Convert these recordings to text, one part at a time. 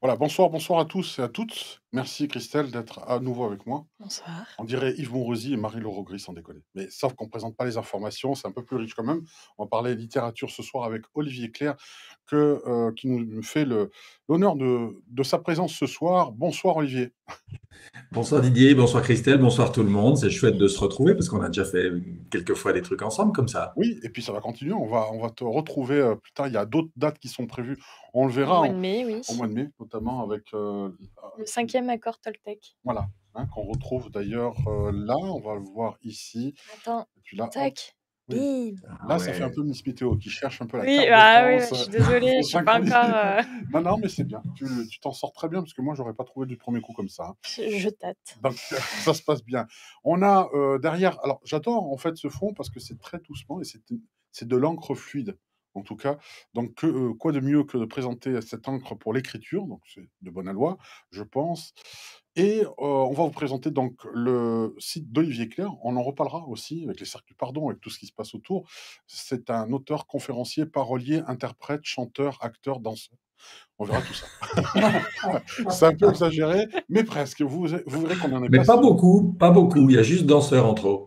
Voilà, bonsoir, bonsoir à tous et à toutes. Merci Christelle d'être à nouveau avec moi. Bonsoir. On dirait Yves Mourouzi et Marie-Laure Gris sans déconner. Mais sauf qu'on ne présente pas les informations, c'est un peu plus riche quand même. On va parler littérature ce soir avec Olivier Clerc, qui nous fait l'honneur de sa présence ce soir. Bonsoir Olivier. Bonsoir Didier, bonsoir Christelle, bonsoir tout le monde. C'est chouette de se retrouver parce qu'on a déjà fait quelques fois des trucs ensemble comme ça. Oui, et puis ça va continuer. On va te retrouver plus tard. Il y a d'autres dates qui sont prévues. On le Au verra mois de mai, oui. au mois de mai, notamment avec Le 5e accord Toltec. voilà, hein, qu'on retrouve d'ailleurs là. On va le voir ici. Attends, Et puis là, hop, tac, oui. bim. Ah Là, ça fait un ouais. peu Miss Météo qui cherche un peu la Oui, carte de bah oui, France, je suis désolée, pour je suis pas synchroniser. encore. Non, non, mais c'est bien. Tu t'en sors très bien parce que moi, j'aurais pas trouvé du premier coup comme ça, hein. Je tâte. Donc ça se passe bien. On a, derrière alors j'adore en fait ce fond parce que c'est très doucement et c'est de l'encre fluide, en tout cas. Donc quoi de mieux que de présenter cette encre pour l'écriture, donc c'est de bonne aloi, je pense. Et on va vous présenter donc le site d'Olivier Clerc. On en reparlera aussi avec les cercles du pardon, avec tout ce qui se passe autour. C'est un auteur, conférencier, parolier, interprète, chanteur, acteur, danseur. On verra tout ça. C'est un peu exagéré, mais presque. Vous verrez qu'on en est Mais pas pas si loin. beaucoup, pas beaucoup. Il y a juste danseurs entre eux.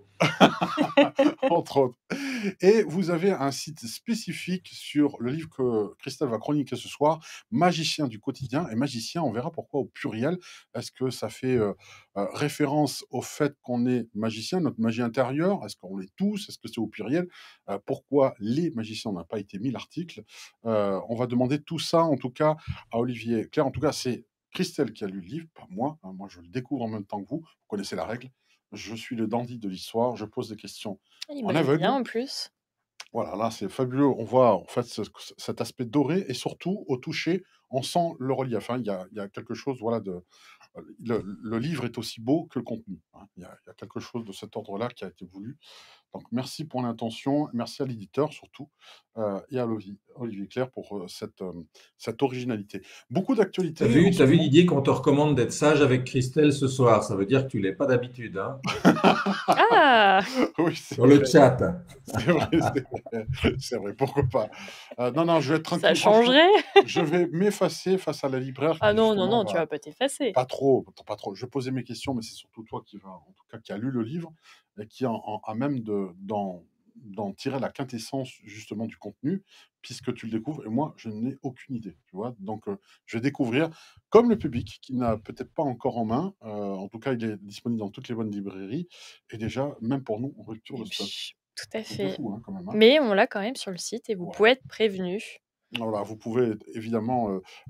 Entre autres. Et vous avez un site spécifique sur le livre que Christelle va chroniquer ce soir, Magicien du quotidien. Et magicien, on verra pourquoi au pluriel. Est-ce que ça fait référence au fait qu'on est magicien, notre magie intérieure? Est-ce qu'on l'est tous? Est-ce que c'est au pluriel? Pourquoi les magiciens n'a pas été mis l'article? On va demander tout ça, en tout cas, à Olivier Claire. En tout cas, c'est Christelle qui a lu le livre, pas moi, hein. Moi, je le découvre en même temps que vous. Vous connaissez la règle. Je suis le dandy de l'histoire, je pose des questions Il en brille bien aveugle. en plus. Voilà, là, c'est fabuleux. On voit en fait cet aspect doré et surtout au toucher, on sent le relief, hein. Il y a quelque chose, voilà, le livre est aussi beau que le contenu, hein. Il y a quelque chose de cet ordre-là qui a été voulu. Donc merci pour l'intention, merci à l'éditeur surtout, et à Olivier Clerc pour cette originalité. Beaucoup d'actualités en T'as ce vu moment. Didier qu'on te recommande d'être sage avec Christelle ce soir. Ça veut dire que tu l'es pas d'habitude, hein, Ah, Oui, c'est sur le vrai. chat. C'est vrai, c'est vrai. C'est vrai, pourquoi pas. Non, non, je vais être ça tranquille, franchement, changerait? je vais m'effacer face à la libraire Ah qui non, non, justement non, tu va vas pas t'effacer. pas trop, pas trop. Je vais poser mes questions, mais c'est surtout toi qui va en tout cas, qui a lu le livre et qui a même d'en tirer la quintessence justement du contenu, puisque tu le découvres et moi, je n'ai aucune idée, tu vois? Donc je vais découvrir comme le public qui n'a peut-être pas encore en main, en tout cas, il est disponible dans toutes les bonnes librairies et déjà, même pour nous, en rupture de stock. Tout à Truc de fait. fou, hein, quand même, hein? Mais on l'a quand même sur le site et vous Voilà. pouvez être prévenus. Voilà, vous pouvez évidemment,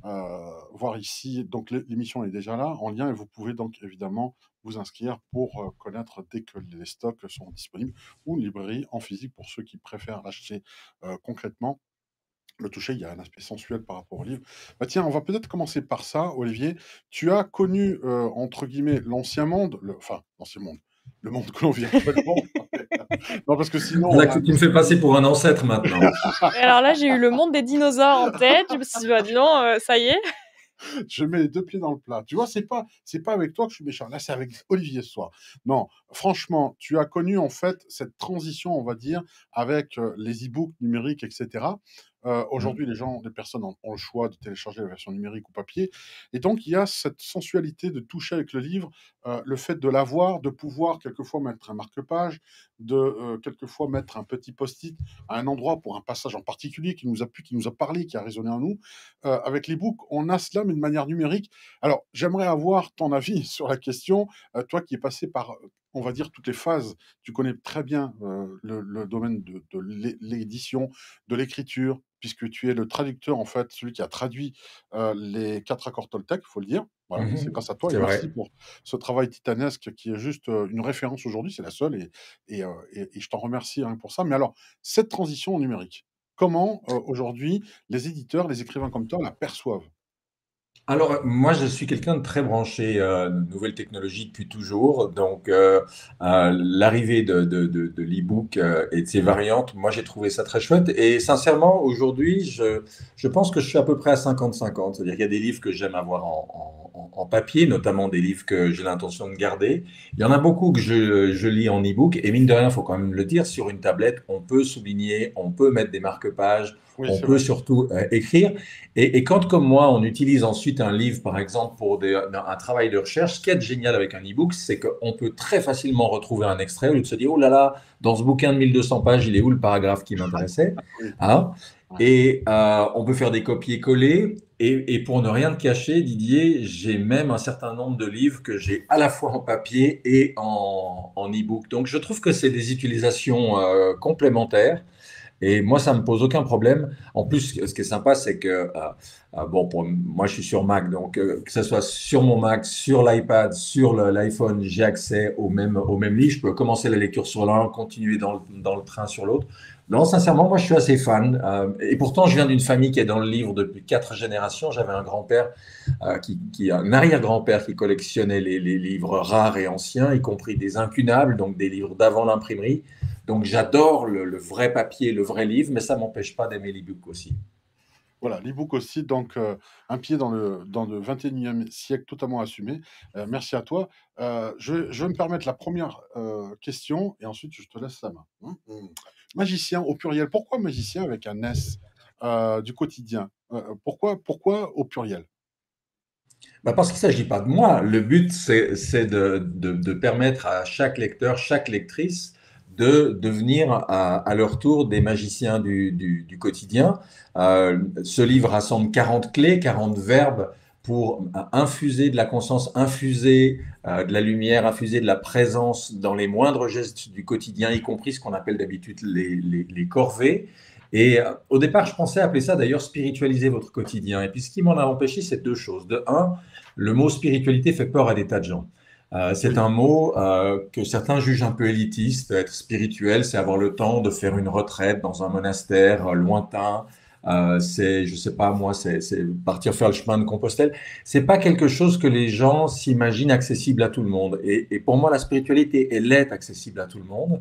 voir ici donc l'émission est déjà là en lien et vous pouvez donc évidemment vous inscrire pour, connaître dès que les stocks sont disponibles ou une librairie en physique pour ceux qui préfèrent l'acheter, concrètement. Le toucher, il y a un aspect sensuel par rapport au livre. Bah, tiens, on va peut-être commencer par ça, Olivier. Tu as connu, entre guillemets «l'ancien monde», enfin l'ancien monde, le monde que l'on vit actuellement. Non, parce que sinon Là, on a un tu me fais passer pour un ancêtre maintenant. Et alors là, j'ai eu le monde des dinosaures en tête. Je me suis dit: «Bah, dis donc, ça y est». je mets les 2 pieds dans le plat. Tu vois, c'est pas avec toi que je suis méchant. Là, c'est avec Olivier ce soir. Non, franchement, tu as connu en fait cette transition, on va dire, avec, les e-books numériques et cetera. Mmh. Aujourd'hui, les personnes ont le choix de télécharger la version numérique ou papier et donc il y a cette sensualité de toucher avec le livre, le fait de l'avoir, de pouvoir quelquefois mettre un marque-page, de, quelquefois mettre un petit post-it à un endroit pour un passage en particulier qui nous a plu, qui nous a parlé, qui a résonné en nous. Avec l'e-book, on a cela, mais de manière numérique. Alors, j'aimerais avoir ton avis sur la question, toi qui es passé par, on va dire, toutes les phases. Tu connais très bien le domaine de l'édition, de l'écriture, puisque tu es le traducteur, en fait, celui qui a traduit les 4 accords Toltec, il faut le dire. Voilà, c'est Mmh. grâce à toi et C'est merci vrai. pour ce travail titanesque qui est juste une référence aujourd'hui, c'est la seule et je t'en remercie rien pour ça. Mais alors, cette transition au numérique, comment aujourd'hui les éditeurs, les écrivains comme toi la perçoivent? Alors, moi, je suis quelqu'un de très branché nouvelles technologies depuis toujours. Donc, l'arrivée de l'e-book et de ses variantes, moi, j'ai trouvé ça très chouette. Et sincèrement, aujourd'hui, je pense que je suis à peu près à 50-50. C'est-à-dire qu'il y a des livres que j'aime avoir en papier, notamment des livres que j'ai l'intention de garder. Il y en a beaucoup que je lis en e-book. Et mine de rien, il faut quand même le dire, sur une tablette, on peut souligner, on peut mettre des marque-pages, Oui, On c'est peut vrai. surtout écrire. Et quand, comme moi, on utilise ensuite un livre, par exemple, pour un travail de recherche, ce qui est génial avec un e-book, c'est qu'on peut très facilement retrouver un extrait au lieu de se dire, oh là là, dans ce bouquin de 1200 pages, il est où le paragraphe qui m'intéressait? Oui, Hein. ouais. Et on peut faire des copier-coller. Et pour ne rien te cacher, Didier, j'ai même un certain nombre de livres que j'ai à la fois en papier et en e-book. Donc, je trouve que c'est des utilisations complémentaires. Et moi, ça me pose aucun problème. En plus, ce qui est sympa, c'est que, bon, moi, je suis sur Mac, donc que ce soit sur mon Mac, sur l'iPad, sur l'iPhone, j'ai accès au même livre. Je peux commencer la lecture sur l'un, continuer dans le train sur l'autre. Non, sincèrement, moi, je suis assez fan. Et pourtant, je viens d'une famille qui est dans le livre depuis 4 générations. J'avais un grand-père, un arrière-grand-père qui collectionnait les livres rares et anciens, y compris des incunables, donc des livres d'avant l'imprimerie. Donc j'adore le vrai papier, le vrai livre, mais ça ne m'empêche pas d'aimer l'e-book aussi. Voilà, l'e-book aussi, donc un pied dans le 21e siècle totalement assumé. Merci à toi. Je vais me permettre la première question et ensuite je te laisse la main. Magicien au pluriel. Pourquoi magicien avec un S du quotidien? Pourquoi au pluriel? Bah, parce qu'il ne s'agit pas de moi. Le but, c'est de permettre à chaque lecteur, chaque lectrice, de devenir à leur tour des magiciens du quotidien. Ce livre rassemble 40 clés, 40 verbes pour infuser de la conscience, infuser de la lumière, infuser de la présence dans les moindres gestes du quotidien, y compris ce qu'on appelle d'habitude les corvées. Et au départ, je pensais appeler ça d'ailleurs spiritualiser votre quotidien. Et puis ce qui m'en a empêché, c'est deux choses. De un, le mot spiritualité fait peur à des tas de gens. C'est Oui, un mot que certains jugent un peu élitiste. Être spirituel, c'est avoir le temps de faire une retraite dans un monastère lointain. C'est, je sais pas moi, c'est partir faire le chemin de Compostelle. C'est pas quelque chose que les gens s'imaginent accessible à tout le monde. Et pour moi, la spiritualité, elle est accessible à tout le monde.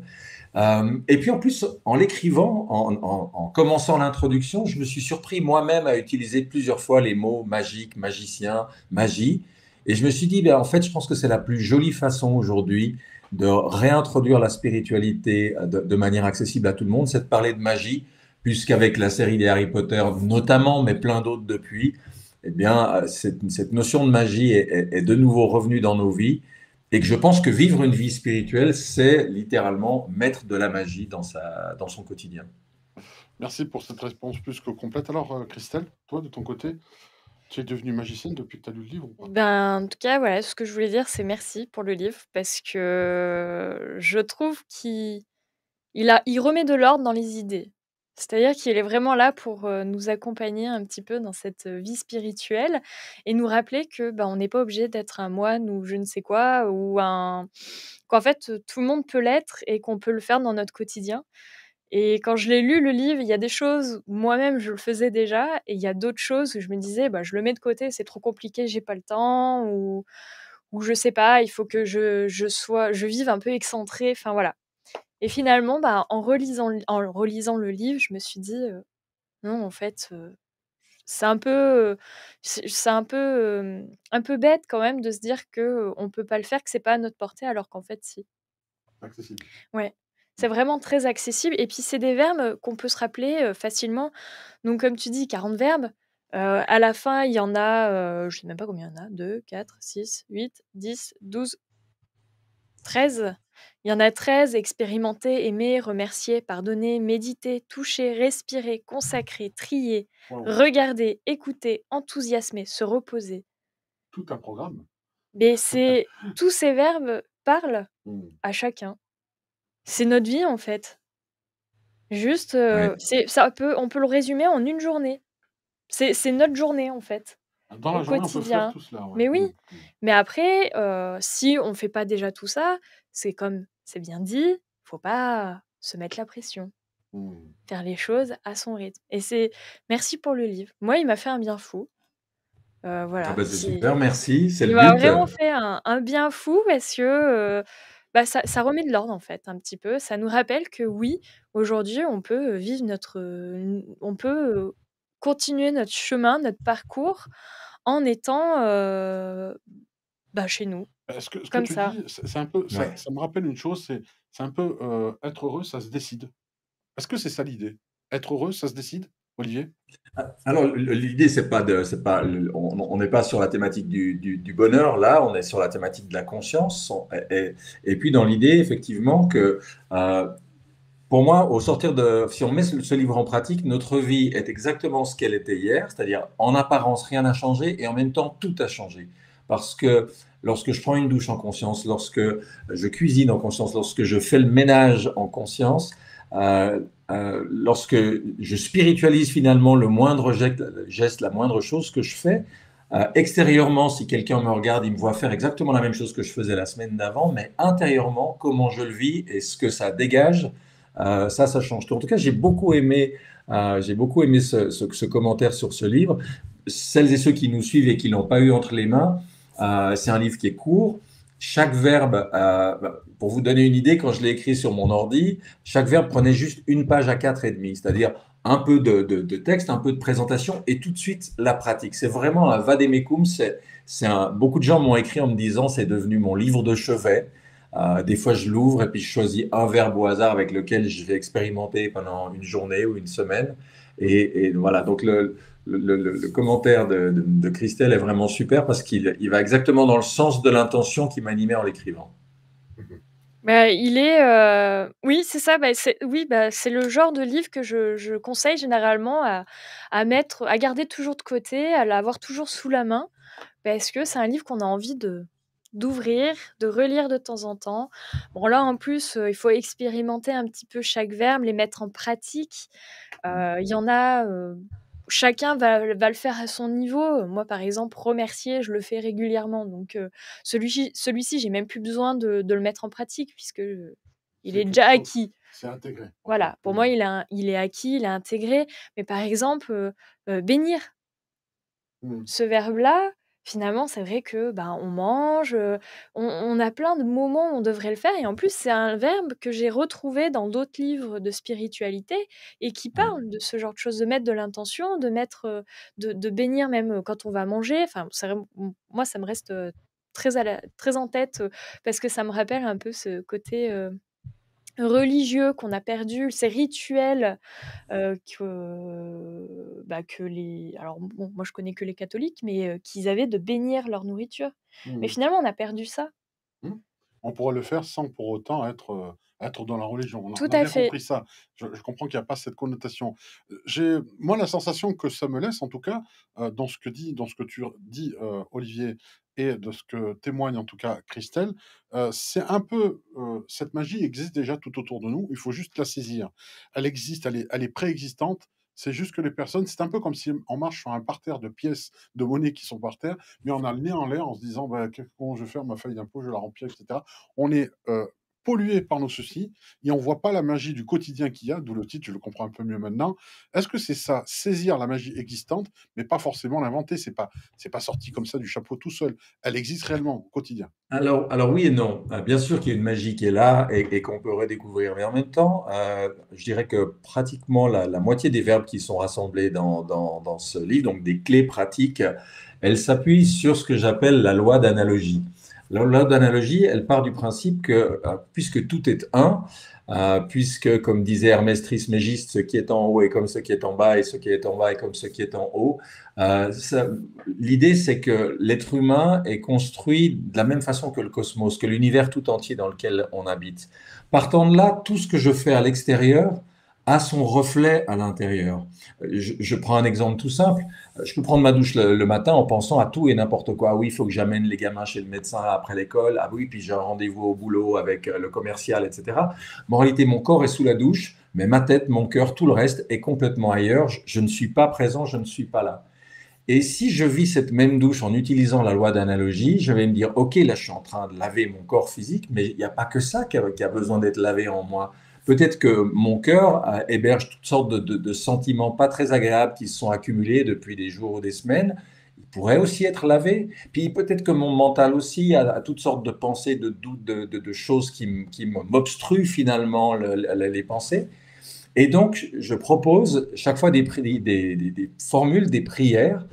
Et puis en plus, en l'écrivant, en commençant l'introduction, je me suis surpris moi-même à utiliser plusieurs fois les mots magique, magicien, magie. Et je me suis dit, ben, en fait, je pense que c'est la plus jolie façon aujourd'hui de réintroduire la spiritualité de manière accessible à tout le monde, c'est de parler de magie, puisqu'avec la série des Harry Potter notamment, mais plein d'autres depuis, eh bien, cette notion de magie est de nouveau revenue dans nos vies. Et que je pense que vivre une vie spirituelle, c'est littéralement mettre de la magie dans son quotidien. merci pour cette réponse plus que complète. Alors, Christelle, toi, de ton côté, tu es devenue magicienne depuis que tu as lu le livre ou pas? Ben, en tout cas, voilà, ce que je voulais dire, c'est merci pour le livre parce que je trouve qu'il remet de l'ordre dans les idées. C'est-à-dire qu'il est vraiment là pour, nous accompagner un petit peu dans cette, vie spirituelle et nous rappeler que, ben, on n'est pas obligé d'être un moine ou je ne sais quoi ou qu'en fait, tout le monde peut l'être et qu'on peut le faire dans notre quotidien. Et quand je l'ai lu le livre, il y a des choses où moi-même je le faisais déjà et il y a d'autres choses où je me disais: «Bah, je le mets de côté, c'est trop compliqué, j'ai pas le temps» ou je sais pas, il faut que je vive un peu excentrée, enfin voilà. Et finalement, bah, en relisant le livre, je me suis dit, «Non en fait, c'est un peu, c'est un peu bête quand même de se dire que, on peut pas le faire, que c'est pas à notre portée alors qu'en fait si». Accessible. Ouais, c'est vraiment très accessible et puis c'est des verbes, qu'on peut se rappeler, facilement. Donc comme tu dis 40 verbes, à la fin il y en a, je sais même pas combien il y en a, 2, 4, 6, 8, 10, 12, 13. Il y en a 13: expérimenter, aimer, remercier, pardonner, méditer, toucher, respirer, consacrer, trier, Waouh, regarder, écouter, enthousiasmer, se reposer. tout un programme. Mais c'est tous ces verbes parlent Mmh. à chacun. C'est notre vie en fait. Juste, Ouais. on peut le résumer en une journée. C'est notre journée, en fait, Dans au la journée, on peut faire quotidien. tout cela, ouais. Mais Mmh, oui, mmh. mais après, si on fait pas déjà tout ça, c'est comme c'est bien dit, faut pas se mettre la pression. Mmh. Faire les choses à son rythme et c'est merci pour le livre. Moi, il m'a fait un bien fou, Ah voilà, bah c'est super, merci, c'est le il m'a but. vraiment fait un bien fou parce que, bah, ça remet de l'ordre, en fait, un petit peu. Ça nous rappelle que oui, aujourd'hui, on peut, vivre on peut, continuer notre chemin, notre parcours en étant, bah, chez nous, Ce que comme tu ça. dis, c'est un peu ça Ouais. ça me rappelle une chose, c'est un peu, être heureux, ça se décide. Est-ce que c'est ça l'idée? Être heureux, ça se décide? Olivier? Alors, l'idée, c'est pas, on n'est pas sur la thématique du bonheur, là, on est sur la thématique de la conscience. Et puis, dans l'idée, effectivement, que euh, pour moi, au sortir si on met ce livre en pratique, notre vie est exactement ce qu'elle était hier, c'est-à-dire en apparence, rien n'a changé et en même temps, tout a changé. Parce que lorsque je prends une douche en conscience, lorsque je cuisine en conscience, lorsque je fais le ménage en conscience, euh, lorsque je spiritualise finalement le moindre geste, la moindre chose que je fais, extérieurement, si quelqu'un me regarde, il me voit faire exactement la même chose que je faisais la semaine d'avant, mais intérieurement, comment je le vis et ce que ça dégage, ça change tout. En tout cas, j'ai beaucoup aimé ce commentaire sur ce livre. Celles et ceux qui nous suivent et qui l'ont pas eu entre les mains, c'est un livre qui est court. Chaque verbe, pour vous donner une idée, quand je l'ai écrit sur mon ordi, chaque verbe prenait juste une page à 4,5, c'est-à-dire un peu de texte, un peu de présentation et tout de suite la pratique. C'est vraiment un vademecum. Beaucoup de gens m'ont écrit en me disant c'est devenu mon livre de chevet. Des fois, je l'ouvre et puis je choisis un verbe au hasard avec lequel je vais expérimenter pendant une journée ou une semaine. Et voilà, donc le commentaire de Christelle est vraiment super parce qu'il va exactement dans le sens de l'intention qui m'animait en l'écrivant. Bah, oui, c'est ça, c'est le genre de livre que je conseille généralement à garder toujours de côté, à l'avoir toujours sous la main, parce que c'est un livre qu'on a envie d'ouvrir, de relire de temps en temps. Bon là, en plus, il faut expérimenter un petit peu chaque verbe, les mettre en pratique. Il y en a, chacun va le faire à son niveau. Moi, par exemple, remercier, je le fais régulièrement, donc celui-ci, j'ai même plus besoin de le mettre en pratique puisque, il C'est est quelque déjà chose, acquis. c'est intégré. Ok. Voilà, pour moi, il est acquis, il est intégré. Mais par exemple, bénir. Mm. Ce verbe-là, finalement, c'est vrai que, ben, on mange, on a plein de moments où on devrait le faire et en plus, c'est un verbe que j'ai retrouvé dans d'autres livres de spiritualité et qui Ouais. parle de ce genre de choses, de mettre de l'intention, de mettre, de bénir même, quand on va manger. Enfin, c'est vraiment moi, ça me reste, très en tête, parce que ça me rappelle un peu ce côté, religieux qu'on a perdu, ces rituels. Que les alors bon, moi je connais que les catholiques, mais qu'ils avaient de bénir leur nourriture. Mais Mm. finalement, on a perdu ça. Mmh. On pourrait le faire sans pour autant être dans la religion. Tout On a à bien fait. compris ça. Je comprends qu'il y a pas cette connotation. J'ai moi la sensation que ça me laisse en tout cas, dans ce que tu dis, Olivier, et de ce que témoigne en tout cas Christelle, c'est un peu, cette magie existe déjà tout autour de nous, il faut juste la saisir. Elle existe, elle est préexistante, c'est juste que les personnes c'est un peu comme si on marche sur un parterre de pièces de monnaie qui sont par terre mais on a le nez en l'air en se disant bah, comment je vais faire ma feuille d'impôt, je vais la remplir, etc. On est pollué par nos soucis et on voit pas la magie du quotidien qu'il y a, d'où le titre, je le comprends un peu mieux maintenant. Est-ce que c'est ça, saisir la magie existante, mais pas forcément l'inventer? C'est pas sorti comme ça du chapeau tout seul. Elle existe réellement au quotidien. Alors oui et non. Bien sûr qu'il y a une magie qui est là et qu'on peut redécouvrir, mais en même temps, je dirais que pratiquement la moitié des verbes qui sont rassemblés dans ce livre, donc des clés pratiques, elles s'appuient sur ce que j'appelle la loi d'analogie. La loi d'analogie, elle part du principe que puisque tout est un, puisque comme disait Hermès Trismégiste, ce qui est en haut est comme ce qui est en bas et ce qui est en bas est comme ce qui est en haut, euh, ça- l'idée, c'est que l'être humain est construit de la même façon que le cosmos, que l'univers tout entier dans lequel on habite. Partant de là, tout ce que je fais à l'extérieur a son reflet à l'intérieur. Je prends un exemple tout simple. Je peux prendre ma douche le matin en pensant à tout et n'importe quoi. Ah oui, il faut que j'amène les gamins chez le médecin après l'école. Ah oui, puis j'ai un rendez-vous au boulot avec le commercial, etc. Mais en réalité, mon corps est sous la douche, mais ma tête, mon cœur, tout le reste est complètement ailleurs. Je ne suis pas présent, je ne suis pas là. Et si je vis cette même douche en utilisant la loi d'analogie, je vais me dire, OK, là, je suis en train de laver mon corps physique, mais il n'y a pas que ça qui a besoin d'être lavé en moi. Peut-être que mon cœur héberge toutes sortes de sentiments pas très agréables qui se sont accumulés depuis des jours ou des semaines. Il pourrait aussi être lavé. Puis peut-être que mon mental aussi a toutes sortes de pensées, de doutes, de choses qui m'obstruent finalement les pensées. Et donc, je propose chaque fois des formules, des prières,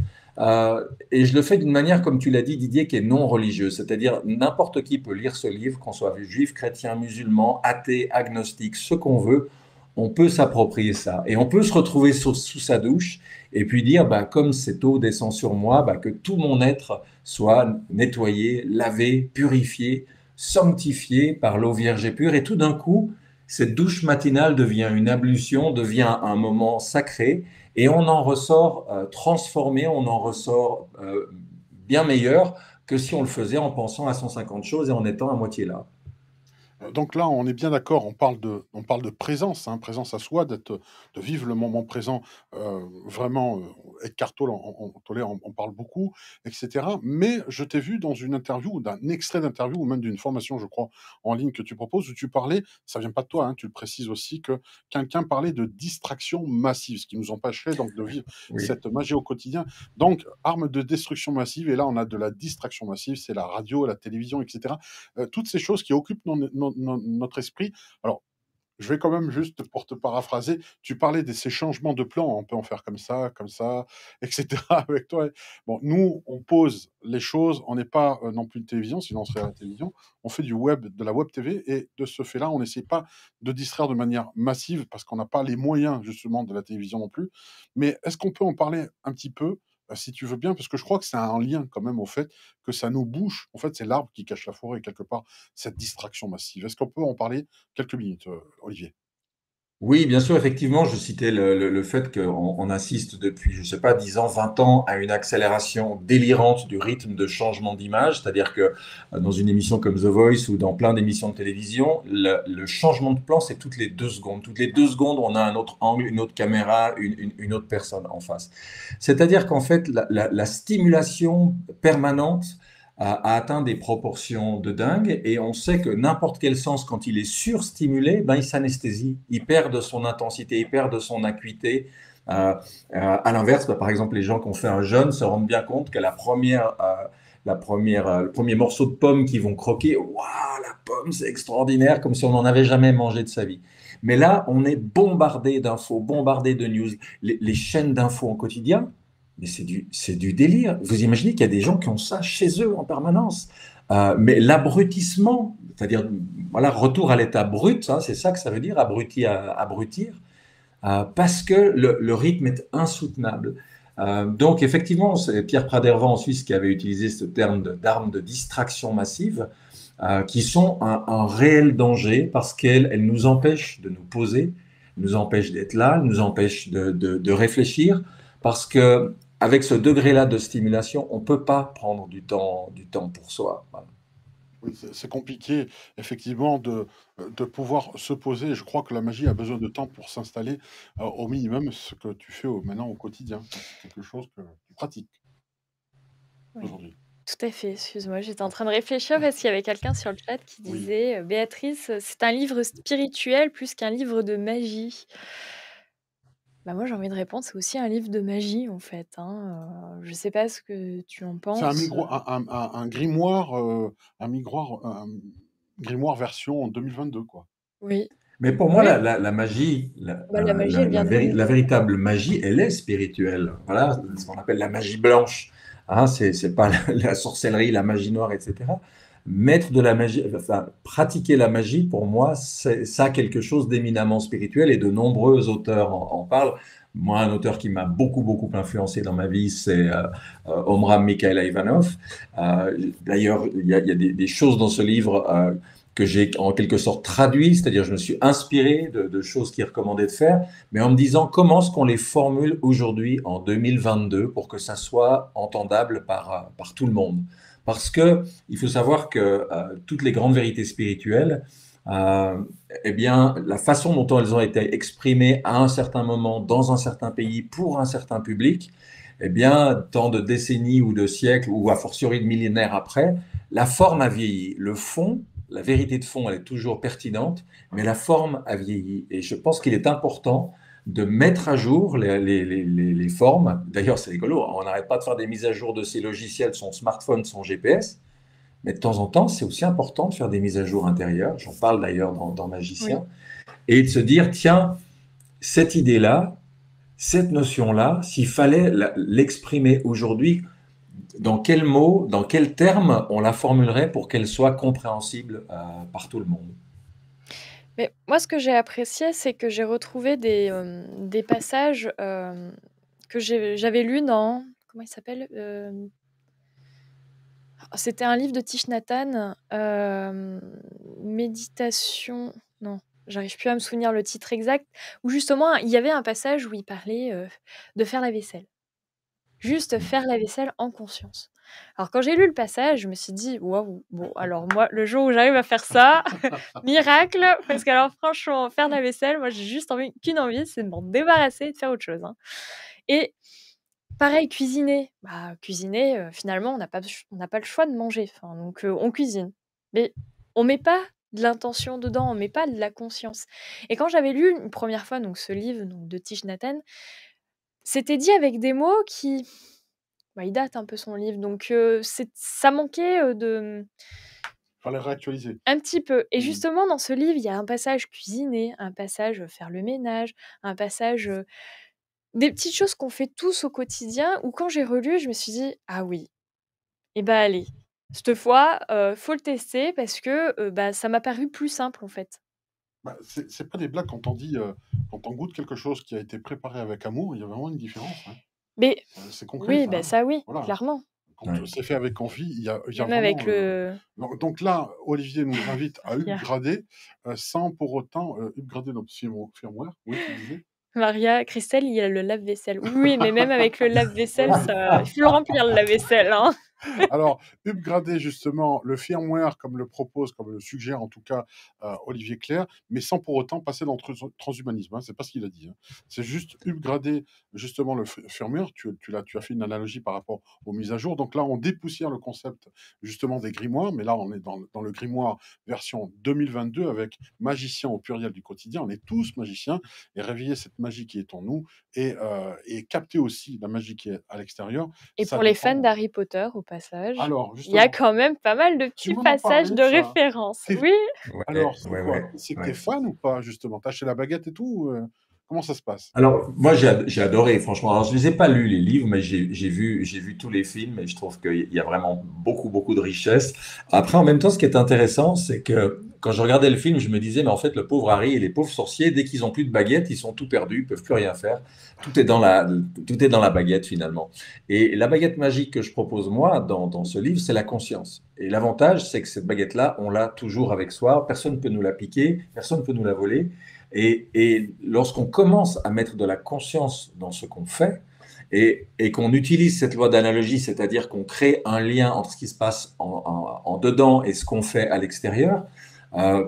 et je le fais d'une manière, comme tu l'as dit, Didier, qui est non religieuse. C'est-à-dire, n'importe qui peut lire ce livre, qu'on soit juif, chrétien, musulman, athée, agnostique, ce qu'on veut. on peut s'approprier ça. Et on peut se retrouver sous sa douche et puis dire, bah, comme cette eau descend sur moi, bah, que tout mon être soit nettoyé, lavé, purifié, sanctifié par l'eau vierge et pure. Et tout d'un coup, cette douche matinale devient une ablution, devient un moment sacré, et on en ressort transformé, on en ressort bien meilleur que si on le faisait en pensant à 150 choses et en étant à moitié là. Donc là, on est bien d'accord, on parle de présence, hein, présence à soi, de vivre le moment présent, vraiment, Eckhart Tolle en parle beaucoup, et cetera. Mais je t'ai vu dans une interview, ou d'un extrait d'interview, ou même d'une formation, je crois, en ligne que tu proposes, où tu parlais, ça vient pas de toi, hein, tu le précises aussi, que quelqu'un parlait de distraction massive, ce qui nous empêcherait donc de vivre Oui. cette magie au quotidien. Donc, arme de destruction massive, et là, on a de la distraction massive, c'est la radio, la télévision, et cetera. Toutes ces choses qui occupent notre esprit. Alors, je vais quand même juste pour te paraphraser, tu parlais de ces changements de plan, on peut en faire comme ça, et cetera avec toi. Bon, nous, on pose les choses, on n'est pas, non plus une télévision, sinon on serait à la télévision. On fait du web, de la web TV, et de ce fait-là, on n'essaie pas de distraire de manière massive parce qu'on n'a pas les moyens justement de la télévision non plus. Mais est-ce qu'on peut en parler un petit peu, si tu veux bien? Parce que je crois que c'est un lien quand même au fait que ça nous bouche. En fait, c'est l'arbre qui cache la forêt quelque part, cette distraction massive. Est-ce qu'on peut en parler quelques minutes, Olivier? Oui, bien sûr, effectivement, je citais le fait qu'on assiste depuis, je ne sais pas, 10 ans, 20 ans à une accélération délirante du rythme de changement d'image, c'est-à-dire que dans une émission comme The Voice ou dans plein d'émissions de télévision, le changement de plan, c'est toutes les 2 secondes. Toutes les 2 secondes, on a un autre angle, une autre caméra, une autre personne en face. C'est-à-dire qu'en fait, la stimulation permanente a atteint des proportions de dingue, et on sait que n'importe quel sens, quand il est surstimulé, ben, il s'anesthésie, il perd de son intensité, il perd de son acuité. À l'inverse, ben, par exemple, les gens qui ont fait un jeûne se rendent bien compte que le premier morceau de pomme qu'ils vont croquer, waouh, la pomme, c'est extraordinaire, comme si on n'en avait jamais mangé de sa vie. Mais là, on est bombardé d'infos, bombardé de news, les chaînes d'infos en quotidien. Mais c'est du délire. Vous imaginez qu'il y a des gens qui ont ça chez eux en permanence. Mais l'abrutissement, c'est-à-dire, voilà, retour à l'état brut, hein, c'est ça que ça veut dire, abrutir, parce que le rythme est insoutenable. Donc, effectivement, c'est Pierre Praderva en Suisse qui avait utilisé ce terme d'armes de distraction massive, qui sont un réel danger parce qu'elles nous empêchent de nous poser, nous empêchent d'être là, nous empêchent de réfléchir, parce que avec ce degré-là de stimulation, on ne peut pas prendre du temps pour soi. Voilà. Oui, c'est compliqué, effectivement, de pouvoir se poser. Je crois que la magie a besoin de temps pour s'installer, au minimum, ce que tu fais maintenant au quotidien. C'est quelque chose que tu pratiques Oui, aujourd'hui. tout à fait. Excuse-moi, j'étais en train de réfléchir parce qu'il y avait quelqu'un sur le chat qui Oui. disait, «Béatrice, c'est un livre spirituel plus qu'un livre de magie». Bah, moi, j'ai envie de répondre, c'est aussi un livre de magie, en fait, hein, je sais pas ce que tu en C'est un penses? miroir, un grimoire, un grimoire version 2022, quoi. Oui, Mais pour moi, oui, la magie, bah, la magie, elle vient de nous. la véritable magie, elle est spirituelle. Voilà, ce qu'on appelle la magie blanche. Hein, c'est pas la sorcellerie, la magie noire, etc. Mettre de la magie, enfin, pratiquer la magie, pour moi, c'est ça quelque chose d'éminemment spirituel, et de nombreux auteurs en parlent. Moi, un auteur qui m'a beaucoup influencé dans ma vie, c'est Omram Mikhaël Ivanov. D'ailleurs, il y a des choses dans ce livre que j'ai en quelque sorte traduit, c'est-à-dire je me suis inspiré de choses qu'il recommandait de faire, mais en me disant comment est-ce qu'on les formule aujourd'hui en 2022 pour que ça soit entendable par tout le monde. Parce que il faut savoir que toutes les grandes vérités spirituelles, euh, eh bien, la façon dont elles ont été exprimées à un certain moment, dans un certain pays, pour un certain public, eh bien, tant de décennies ou de siècles, ou a fortiori de millénaires après, la forme a vieilli. Le fond, la vérité de fond, elle est toujours pertinente, mais la forme a vieilli. Et je pense qu'il est important de mettre à jour les formes. D'ailleurs, c'est rigolo, on n'arrête pas de faire des mises à jour de ses logiciels, son smartphone, son GPS, mais de temps en temps, c'est aussi important de faire des mises à jour intérieures. J'en parle d'ailleurs dans Oui. Magicien. Et de se dire, tiens, cette idée-là, cette notion-là, s'il fallait l'exprimer aujourd'hui, dans quels mots, dans quels termes on la formulerait pour qu'elle soit compréhensible par tout le monde? Mais moi, ce que j'ai apprécié, c'est que j'ai retrouvé des passages, que j'avais lus dans comment il s'appelle? C'était un livre de Thich Nhat Hanh, Méditation non, j'arrive plus à me souvenir le titre exact, où justement il y avait un passage où il parlait, de faire la vaisselle. Juste faire la vaisselle en conscience. Alors quand j'ai lu le passage, je me suis dit: «Waouh, bon alors moi le jour où j'arrive à faire ça, miracle!» parce qu'alors franchement faire la vaisselle, moi j'ai juste qu'une envie, c'est de m'en débarrasser et de faire autre chose, hein. Et pareil cuisiner, bah, cuisiner, finalement on n'a pas le choix de manger, enfin donc on cuisine. Mais on met pas de l'intention dedans, on met pas de la conscience. Et quand j'avais lu une première fois donc ce livre donc de Thich Nhat Hanh, c'était dit avec des mots qui bah, il date un peu son livre, donc ça manquait, Fallait réactualiser. un petit peu. Et Mmh. justement, dans ce livre, il y a un passage cuisiner, un passage, faire le ménage, un passage, des petites choses qu'on fait tous au quotidien où quand j'ai relu, je me suis dit: «Ah oui, et bah, allez, cette fois, faut le tester parce que, bah, ça m'a paru plus simple, en fait». Bah, c'est pas des blagues quand on dit, quand on goûte quelque chose qui a été préparé avec amour, il y a vraiment une différence, hein. Mais C'est concret oui, ça, bah, hein. ça oui, Voilà. clairement. Quand Ouais. c'est fait avec envie, il y a Même avec vraiment, le donc là, Olivier nous invite à Maria upgrader, sans pour autant, upgrader notre firmware. Oui, tu disais? Maria, Christelle, il y a le lave-vaisselle. Oui, mais même avec le lave-vaisselle, Oui. ça il faut le remplir le lave-vaisselle, hein. Alors, upgrader justement le firmware comme le propose, comme le suggère en tout cas, Olivier Clerc, mais sans pour autant passer dans le transhumanisme, hein, c'est pas ce qu'il a dit, hein. C'est juste upgrader justement le firmware, tu as fait une analogie par rapport aux mises à jour. Donc là, on dépoussière le concept justement des grimoires, mais là, on est dans le grimoire version 2022 avec magicien au pluriel du quotidien. On est tous magiciens et réveiller cette magie qui est en nous et capter aussi la magie qui est à l'extérieur, Et ça pour les fans dépend. d'Harry Potter, au passage, Alors, il y a justement, quand même pas mal de tu petits veux m'en passages parler de de ça? références. Tu Oui, Ouais, Alors, c'est ouais, quoi? ouais, C'est que tu es ouais. fan ou pas, justement? Tu as acheté la baguette et tout, comment ça se passe? Alors, moi, j'ai adoré, franchement. Alors, je les ai pas lus, les livres, mais j'ai vu tous les films et je trouve qu'il y a vraiment beaucoup de richesse. Après, en même temps, ce qui est intéressant, c'est que quand je regardais le film, je me disais, mais en fait, le pauvre Harry et les pauvres sorciers, dès qu'ils ont plus de baguette, ils sont tout perdus, ils peuvent plus rien faire. Tout est dans la baguette, finalement. Et la baguette magique que je propose, moi, dans ce livre, c'est la conscience. Et l'avantage, c'est que cette baguette-là, on l'a toujours avec soi. Personne ne peut nous la piquer, personne ne peut nous la voler. Et lorsqu'on commence à mettre de la conscience dans ce qu'on fait et qu'on utilise cette loi d'analogie, c'est-à-dire qu'on crée un lien entre ce qui se passe en dedans et ce qu'on fait à l'extérieur, euh,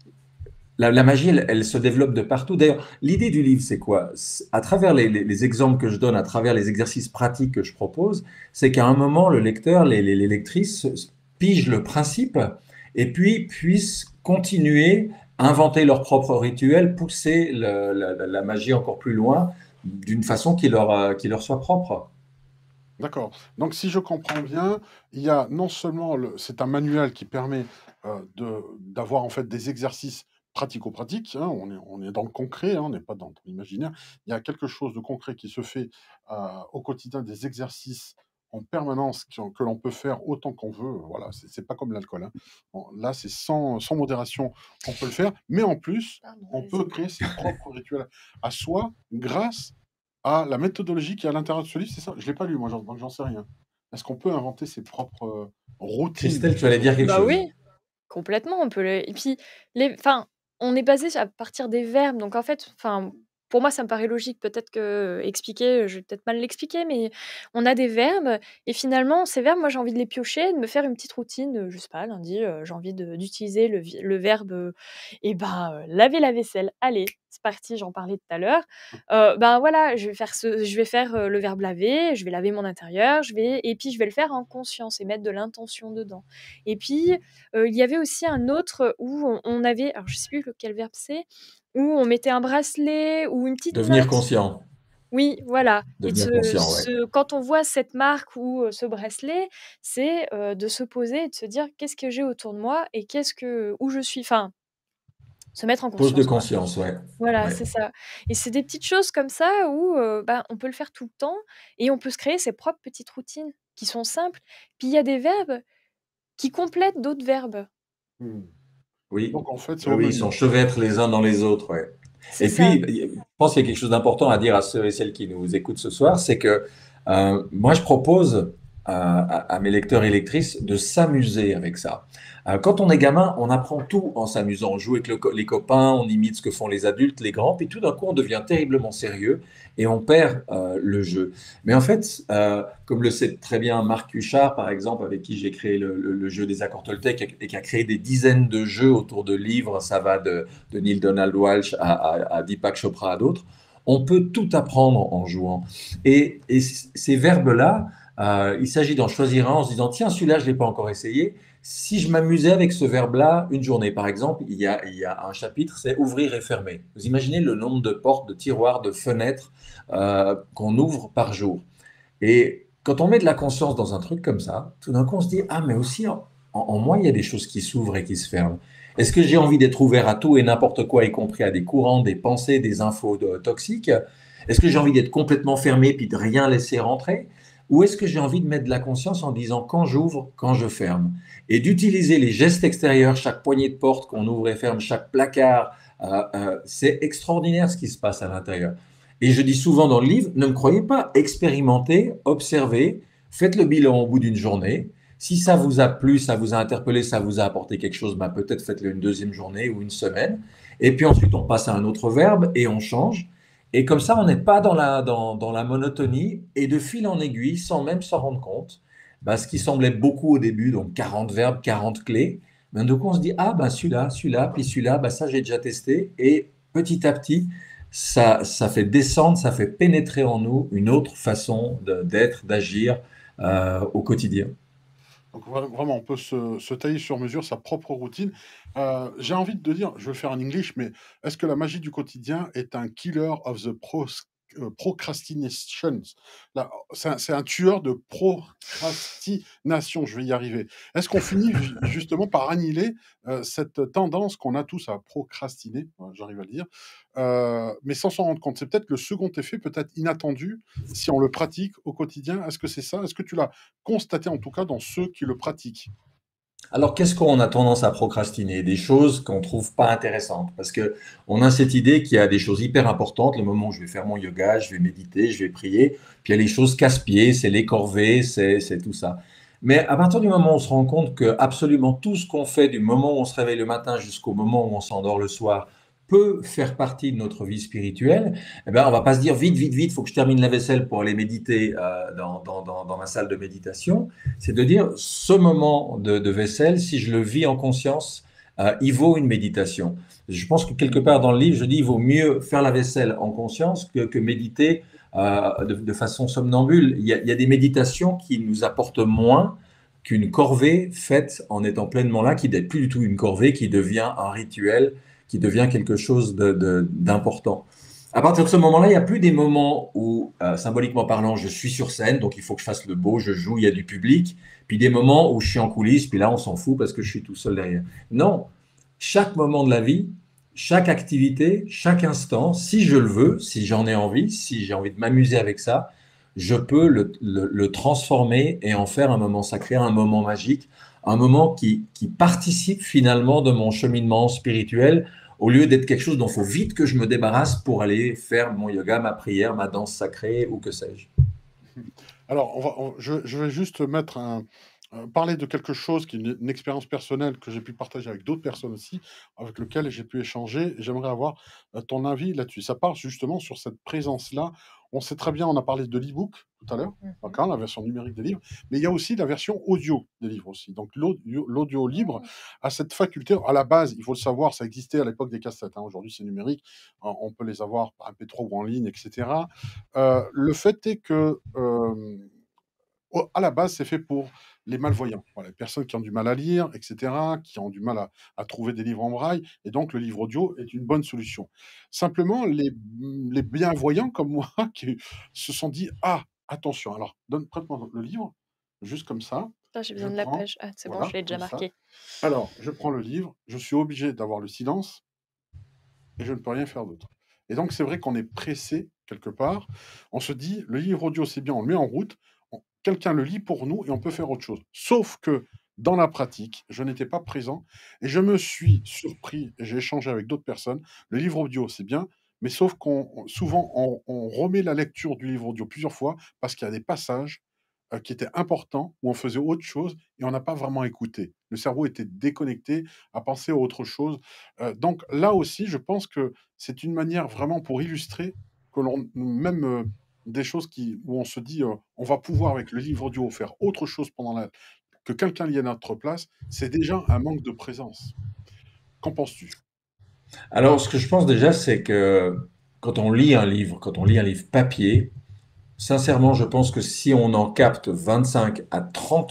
la magie, elle se développe de partout. D'ailleurs, l'idée du livre, c'est quoi? À travers les exemples que je donne, à travers les exercices pratiques que je propose, c'est qu'à un moment, le lecteur, les lectrices pigent le principe et puis puissent continuer à inventer leur propre rituel, pousser la magie encore plus loin d'une façon qui leur soit propre. D'accord. Donc si je comprends bien, il y a non seulement c'est un manuel qui permet, d'avoir en fait des exercices pratico-pratiques, hein, on est dans le concret, hein, on n'est pas dans l'imaginaire. Il y a quelque chose de concret qui se fait, au quotidien, des exercices en permanence que l'on peut faire autant qu'on veut, voilà, c'est pas comme l'alcool, hein. Bon, là, c'est sans modération qu'on peut le faire, mais en plus, pardon, on peut vas-y. créer ses propres rituels à soi grâce à la méthodologie qui est à l'intérieur de ce livre, c'est ça? Je l'ai pas lu moi, donc j'en sais rien. Est-ce qu'on peut inventer ses propres, routines Christelle, tu allais dire quelque Bah chose. oui, complètement, on peut le et puis on est basé à partir des verbes, donc en fait, pour moi, ça me paraît logique. Peut-être que expliquer, je vais peut-être mal l'expliquer, mais on a des verbes et finalement, ces verbes, moi, j'ai envie de les piocher, de me faire une petite routine, je sais pas, lundi, j'ai envie d'utiliser le verbe, laver la vaisselle. Allez, c'est parti, j'en parlais tout à l'heure. Ben, voilà, je vais faire, le verbe laver, je vais laver mon intérieur, et puis je vais le faire en conscience et mettre de l'intention dedans. Et puis, il y avait aussi un autre où on avait alors je sais plus lequel verbe c'est, où on mettait un bracelet ou une petite Devenir note. conscient. Oui, voilà et Devenir conscient, ouais. quand on voit cette marque ou ce bracelet, c'est, de se poser et de se dire: «Qu'est-ce que j'ai autour de moi et où je suis?» se mettre en Pause de conscience, quoi. conscience, ouais. Voilà, Ouais. c'est ça et c'est des petites choses comme ça où, on peut le faire tout le temps et on peut se créer ses propres petites routines qui sont simples. Puis il y a des verbes qui complètent d'autres verbes. Mmh. Oui, Donc en fait, c'est oui, au oui, ils menu. sont chevêtres les uns dans les autres, ouais. C'est Et ça. puis, je pense qu'il y a quelque chose d'important à dire à ceux et celles qui nous écoutent ce soir, c'est que moi, je propose à mes lecteurs et lectrices de s'amuser avec ça. Quand on est gamin, on apprend tout en s'amusant. On joue avec les copains, on imite ce que font les adultes, les grands, puis tout d'un coup, on devient terriblement sérieux et on perd le jeu. Mais en fait, comme le sait très bien Marc Cuchard, par exemple, avec qui j'ai créé le jeu des accords Toltec et qui a créé des dizaines de jeux autour de livres, ça va de Neil Donald Walsh à Deepak Chopra à d'autres, on peut tout apprendre en jouant. Et ces verbes-là, il s'agit d'en choisir un en se disant, tiens, celui-là, je ne l'ai pas encore essayé. Si je m'amusais avec ce verbe-là une journée, par exemple, il y a un chapitre, c'est ouvrir et fermer. Vous imaginez le nombre de portes, de tiroirs, de fenêtres qu'on ouvre par jour. Et quand on met de la conscience dans un truc comme ça, tout d'un coup, on se dit, ah, mais aussi en moi, il y a des choses qui s'ouvrent et qui se ferment. Est-ce que j'ai envie d'être ouvert à tout et n'importe quoi, y compris à des courants, des pensées, des infos toxiques? Est-ce que j'ai envie d'être complètement fermé puis de rien laisser rentrer? Ou est-ce que j'ai envie de mettre de la conscience en disant quand j'ouvre, quand je ferme? Et d'utiliser les gestes extérieurs, chaque poignée de porte qu'on ouvre et ferme, chaque placard, c'est extraordinaire ce qui se passe à l'intérieur. Et je dis souvent dans le livre, ne me croyez pas, expérimentez, observez, faites le bilan au bout d'une journée. Si ça vous a plu, ça vous a interpellé, ça vous a apporté quelque chose, bah peut-être faites-le une deuxième journée ou une semaine. Et puis ensuite, on passe à un autre verbe et on change. Et comme ça, on n'est pas dans la monotonie. Et de fil en aiguille, sans même s'en rendre compte, bah, ce qui semblait beaucoup au début, donc 40 verbes, 40 clés, ben, donc on se dit, ah, bah, celui-là, puis celui-là, bah, ça j'ai déjà testé. Et petit à petit, ça fait descendre, ça fait pénétrer en nous une autre façon d'être, d'agir au quotidien. Donc vraiment, on peut se tailler sur mesure sa propre routine. J'ai envie de te dire, je vais le faire en English, mais est-ce que la magie du quotidien est un killer of the procrastination? Là, c'est un tueur de procrastination, je vais y arriver. Est-ce qu'on finit justement par annihiler, cette tendance qu'on a tous à procrastiner? Voilà, j'arrive à le dire, mais sans s'en rendre compte. C'est peut-être le second effet, peut-être inattendu, si on le pratique au quotidien. Est-ce que c'est ça? Est-ce que tu l'as constaté, en tout cas, dans ceux qui le pratiquent? Alors, qu'est-ce qu'on a tendance à procrastiner? Des choses qu'on trouve pas intéressantes. Parce que on a cette idée qu'il y a des choses hyper importantes, le moment où je vais faire mon yoga, je vais méditer, je vais prier. Puis il y a les choses casse-pieds, c'est les corvées, c'est tout ça. Mais à partir du moment où on se rend compte que absolument tout ce qu'on fait, du moment où on se réveille le matin jusqu'au moment où on s'endort le soir, peut faire partie de notre vie spirituelle, eh ben, on va pas se dire vite, vite, vite, il faut que je termine la vaisselle pour aller méditer dans ma salle de méditation. C'est de dire ce moment de vaisselle, si je le vis en conscience, il vaut une méditation. Je pense que quelque part dans le livre, je dis il vaut mieux faire la vaisselle en conscience que méditer de façon somnambule. Il y a des méditations qui nous apportent moins qu'une corvée faite en étant pleinement là, qui n'est plus du tout une corvée, qui devient un rituel, qui devient quelque chose d'important. À partir de ce moment-là, il n'y a plus des moments où, symboliquement parlant, je suis sur scène, donc il faut que je fasse le beau, je joue, il y a du public, puis des moments où je suis en coulisses, puis là, on s'en fout parce que je suis tout seul derrière. Non, chaque moment de la vie, chaque activité, chaque instant, si je le veux, si j'en ai envie, si j'ai envie de m'amuser avec ça, je peux le transformer et en faire un moment sacré, un moment magique, un moment qui participe finalement de mon cheminement spirituel au lieu d'être quelque chose dont il faut vite que je me débarrasse pour aller faire mon yoga, ma prière, ma danse sacrée ou que sais-je. Alors, je vais juste mettre parler de quelque chose qui est une expérience personnelle que j'ai pu partager avec d'autres personnes aussi, avec lesquelles j'ai pu échanger. Et j'aimerais avoir ton avis là-dessus. Ça part justement sur cette présence-là. On sait très bien, on a parlé de l'e-book tout à l'heure, Mmh. d'accord, la version numérique des livres, mais il y a aussi la version audio des livres aussi. Donc l'audio libre a cette faculté, à la base, il faut le savoir, ça existait à l'époque des cassettes, hein. Aujourd'hui c'est numérique, on peut les avoir par MP3 ou en ligne, etc. Le fait est que à la base, c'est fait pour les malvoyants, voilà, les personnes qui ont du mal à lire, et cetera, qui ont du mal à trouver des livres en braille, et donc le livre audio est une bonne solution. Simplement, les bienvoyants comme moi qui se sont dit: «Ah, attention, alors prête-moi le livre», juste comme ça, Ah, j'ai je besoin de la prends, page. Ah, c'est bon, je voilà, l'ai déjà comme ça. marqué. Alors, je prends le livre, je suis obligé d'avoir le silence et je ne peux rien faire d'autre. Et donc, c'est vrai qu'on est pressé quelque part. On se dit, le livre audio, c'est bien, on le met en route, quelqu'un le lit pour nous et on peut faire autre chose. Sauf que dans la pratique, je n'étais pas présent et je me suis surpris, et j'ai échangé avec d'autres personnes. Le livre audio, c'est bien, mais sauf souvent, on remet la lecture du livre audio plusieurs fois parce qu'il y a des passages qui étaient importants, où on faisait autre chose et on n'a pas vraiment écouté. Le cerveau était déconnecté à penser à autre chose. Donc là aussi, je pense que c'est une manière vraiment pour illustrer que même des choses où on se dit, on va pouvoir avec le livre audio faire autre chose que quelqu'un lié à notre place, c'est déjà un manque de présence. Qu'en penses-tu? Alors, ce que je pense déjà, c'est que quand on lit un livre, quand on lit un livre papier, sincèrement, je pense que si on en capte 25 à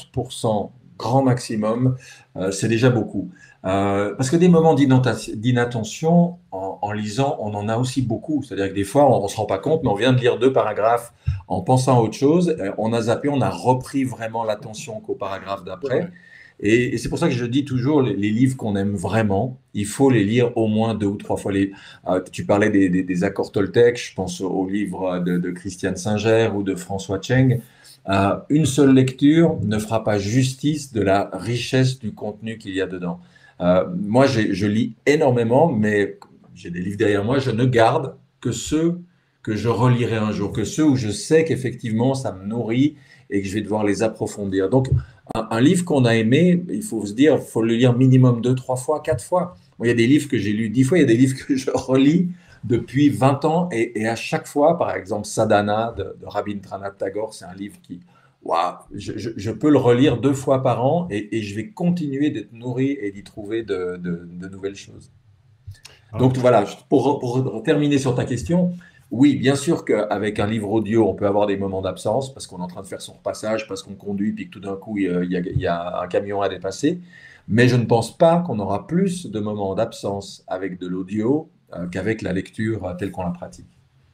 30% grand maximum, c'est déjà beaucoup. Parce que des moments d'inattention, en lisant, on en a aussi beaucoup. C'est-à-dire que des fois, on ne se rend pas compte, mais on vient de lire deux paragraphes en pensant à autre chose, on a zappé, on a repris vraiment l'attention qu'au paragraphe C'est d'après. vrai. Et c'est pour ça que je dis toujours, les livres qu'on aime vraiment, il faut les lire au moins 2 ou 3 fois. Tu parlais des accords Toltec, je pense au livre de Christiane Singer ou de François Cheng. Une seule lecture ne fera pas justice de la richesse du contenu qu'il y a dedans. Moi, je lis énormément, mais j'ai des livres derrière moi, je ne garde que ceux que je relirai un jour, que ceux où je sais qu'effectivement ça me nourrit et que je vais devoir les approfondir. Donc, un livre qu'on a aimé, il faut se dire, il faut le lire minimum 2, 3 fois, 4 fois. Moi, il y a des livres que j'ai lus 10 fois, il y a des livres que je relis depuis 20 ans, et à chaque fois, par exemple, Sadhana de Rabindranath Tagore, c'est un livre qui, waouh, je peux le relire 2 fois par an, et je vais continuer d'être nourri et d'y trouver de nouvelles choses. Alors, Donc voilà, pour terminer sur ta question, oui, bien sûr qu'avec un livre audio, on peut avoir des moments d'absence parce qu'on est en train de faire son repassage, parce qu'on conduit, puis que tout d'un coup, il y a un camion à dépasser. Mais je ne pense pas qu'on aura plus de moments d'absence avec de l'audio qu'avec la lecture telle qu'on la pratique.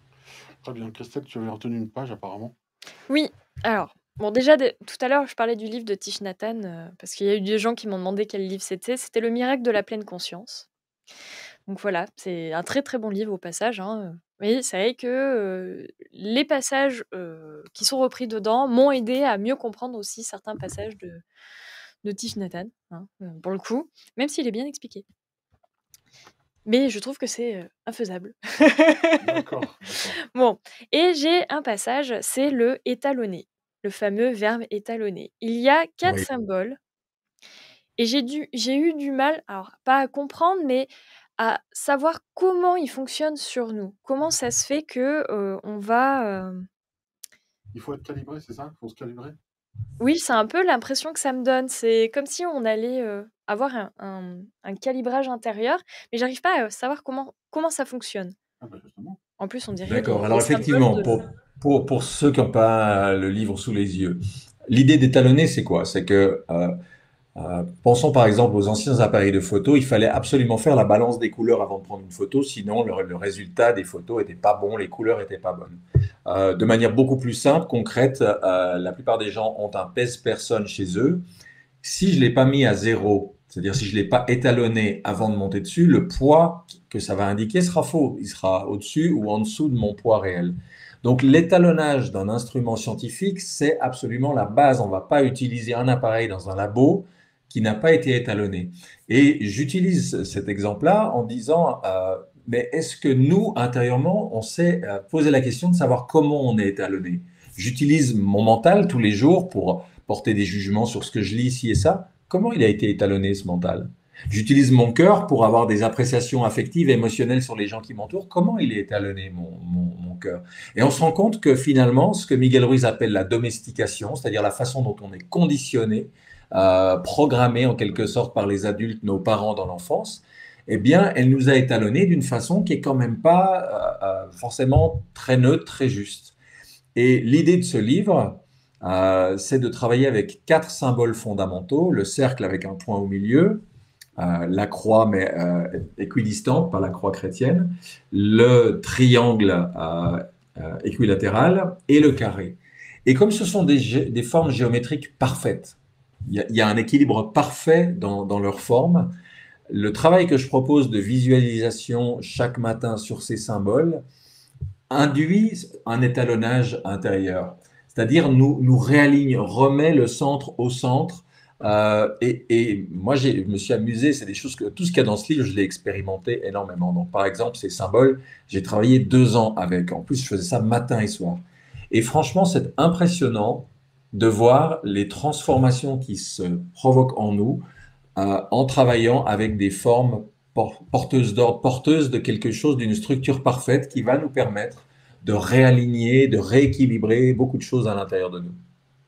très bien. Christelle, tu avais retenu une page apparemment. Oui, alors, bon déjà tout à l'heure je parlais du livre de Thich Nhat Hanh, parce qu'il y a eu des gens qui m'ont demandé quel livre c'était. C'était Le miracle de la pleine conscience. Donc voilà, c'est un très, très bon livre au passage, hein, mais c'est vrai que, les passages, qui sont repris dedans m'ont aidé à mieux comprendre aussi certains passages de Thich Nhat Hanh, hein, pour le coup, même s'il est bien expliqué. Mais je trouve que c'est, infaisable. D'accord, d'accord. Bon, et j'ai un passage, c'est le étalonner, le fameux verbe étalonner. Il y a 4 Oui. symboles et j'ai eu du mal, alors pas à comprendre, mais à savoir comment ils fonctionnent sur nous. Comment ça se fait que, on va, Il faut être calibré, c'est ça? Il faut se calibrer? oui, c'est un peu l'impression que ça me donne. C'est comme si on allait, avoir un calibrage intérieur, mais j'arrive pas à savoir comment ça fonctionne. Ah bah justement. En plus, on dirait D'accord. les Alors symboles effectivement, de pour ceux qui n'ont pas le livre sous les yeux, l'idée d'étalonner, c'est quoi? C'est que pensons par exemple aux anciens appareils de photo, il fallait absolument faire la balance des couleurs avant de prendre une photo, sinon le résultat des photos n'était pas bon, les couleurs n'étaient pas bonnes. De manière beaucoup plus simple, concrète, la plupart des gens ont un pèse-personne chez eux. Si je ne l'ai pas mis à 0, c'est-à-dire si je ne l'ai pas étalonné avant de monter dessus, le poids que ça va indiquer sera faux. Il sera au-dessus ou en dessous de mon poids réel. Donc l'étalonnage d'un instrument scientifique, c'est absolument la base. On ne va pas utiliser un appareil dans un labo qui n'a pas été étalonné. Et j'utilise cet exemple-là en disant, mais est-ce que nous, intérieurement, on s'est posé la question de savoir comment on est étalonné? J'utilise mon mental tous les jours pour porter des jugements sur ce que je lis ici et ça. Comment il a été étalonné, ce mental? J'utilise mon cœur pour avoir des appréciations affectives et émotionnelles sur les gens qui m'entourent. Comment il est étalonné, mon cœur? Et on se rend compte que finalement, ce que Miguel Ruiz appelle la domestication, c'est-à-dire la façon dont on est conditionné, programmé en quelque sorte par les adultes, nos parents dans l'enfance, eh bien, elle nous a étalonnés d'une façon qui est quand même pas forcément très neutre, très juste. Et l'idée de ce livre, c'est de travailler avec 4 symboles fondamentaux, le cercle avec un point au milieu, la croix mais équidistante, pas la croix chrétienne, le triangle équilatéral et le carré. Et comme ce sont des formes géométriques parfaites, il y a un équilibre parfait dans leur forme. Le travail que je propose de visualisation chaque matin sur ces symboles induit un étalonnage intérieur. C'est-à-dire nous réaligne, remet le centre au centre Et moi, je me suis amusé, c'est des choses que tout ce qu'il y a dans ce livre, je l'ai expérimenté énormément. Donc, par exemple, ces symboles, j'ai travaillé 2 ans avec. En plus, je faisais ça matin et soir. Et franchement, c'est impressionnant de voir les transformations qui se provoquent en nous en travaillant avec des formes porteuses d'ordre, porteuses de quelque chose, d'une structure parfaite qui va nous permettre de réaligner, de rééquilibrer beaucoup de choses à l'intérieur de nous.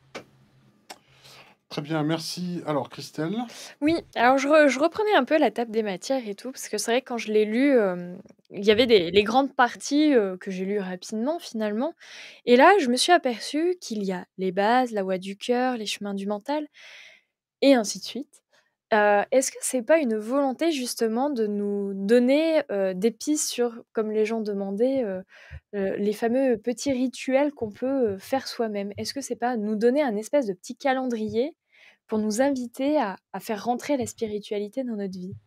Très bien, merci. Alors, Christelle? Oui, alors je reprenais un peu la table des matières et tout, parce que c'est vrai que quand je l'ai lu, il y avait les grandes parties, que j'ai lues rapidement finalement et là, je me suis aperçue qu'il y a les bases, la voie du cœur, les chemins du mental et ainsi de suite. Est-ce que c'est pas une volonté justement de nous donner, des pistes sur, comme les gens demandaient, les fameux petits rituels qu'on peut, faire soi-même? Est-ce que c'est pas nous donner un espèce de petit calendrier pour nous inviter à faire rentrer la spiritualité dans notre vie?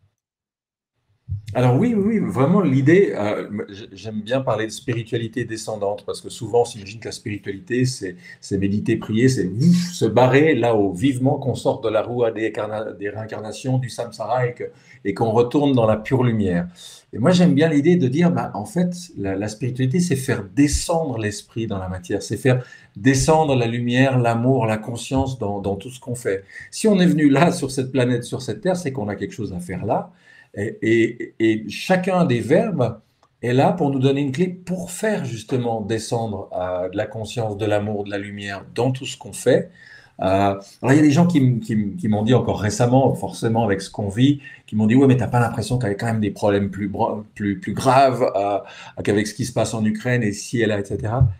Alors oui, oui, oui, vraiment l'idée, j'aime bien parler de spiritualité descendante parce que souvent on s'imagine que la spiritualité, c'est méditer, prier, c'est ouf, se barrer là-haut, vivement qu'on sorte de la roue des réincarnations, du samsara et qu'on retourne dans la pure lumière. Et moi j'aime bien l'idée de dire, bah, en fait, la spiritualité, c'est faire descendre l'esprit dans la matière, c'est faire descendre la lumière, l'amour, la conscience dans tout ce qu'on fait. Si on est venu là, sur cette planète, sur cette terre, c'est qu'on a quelque chose à faire là. Et chacun des verbes est là pour nous donner une clé pour faire justement descendre de la conscience, de l'amour, de la lumière dans tout ce qu'on fait. Alors il y a des gens qui m'ont dit encore récemment, forcément avec ce qu'on vit, qui m'ont dit ouais mais t'as pas l'impression qu'il y a quand même des problèmes plus graves qu'avec ce qui se passe en Ukraine et ci et là, etc.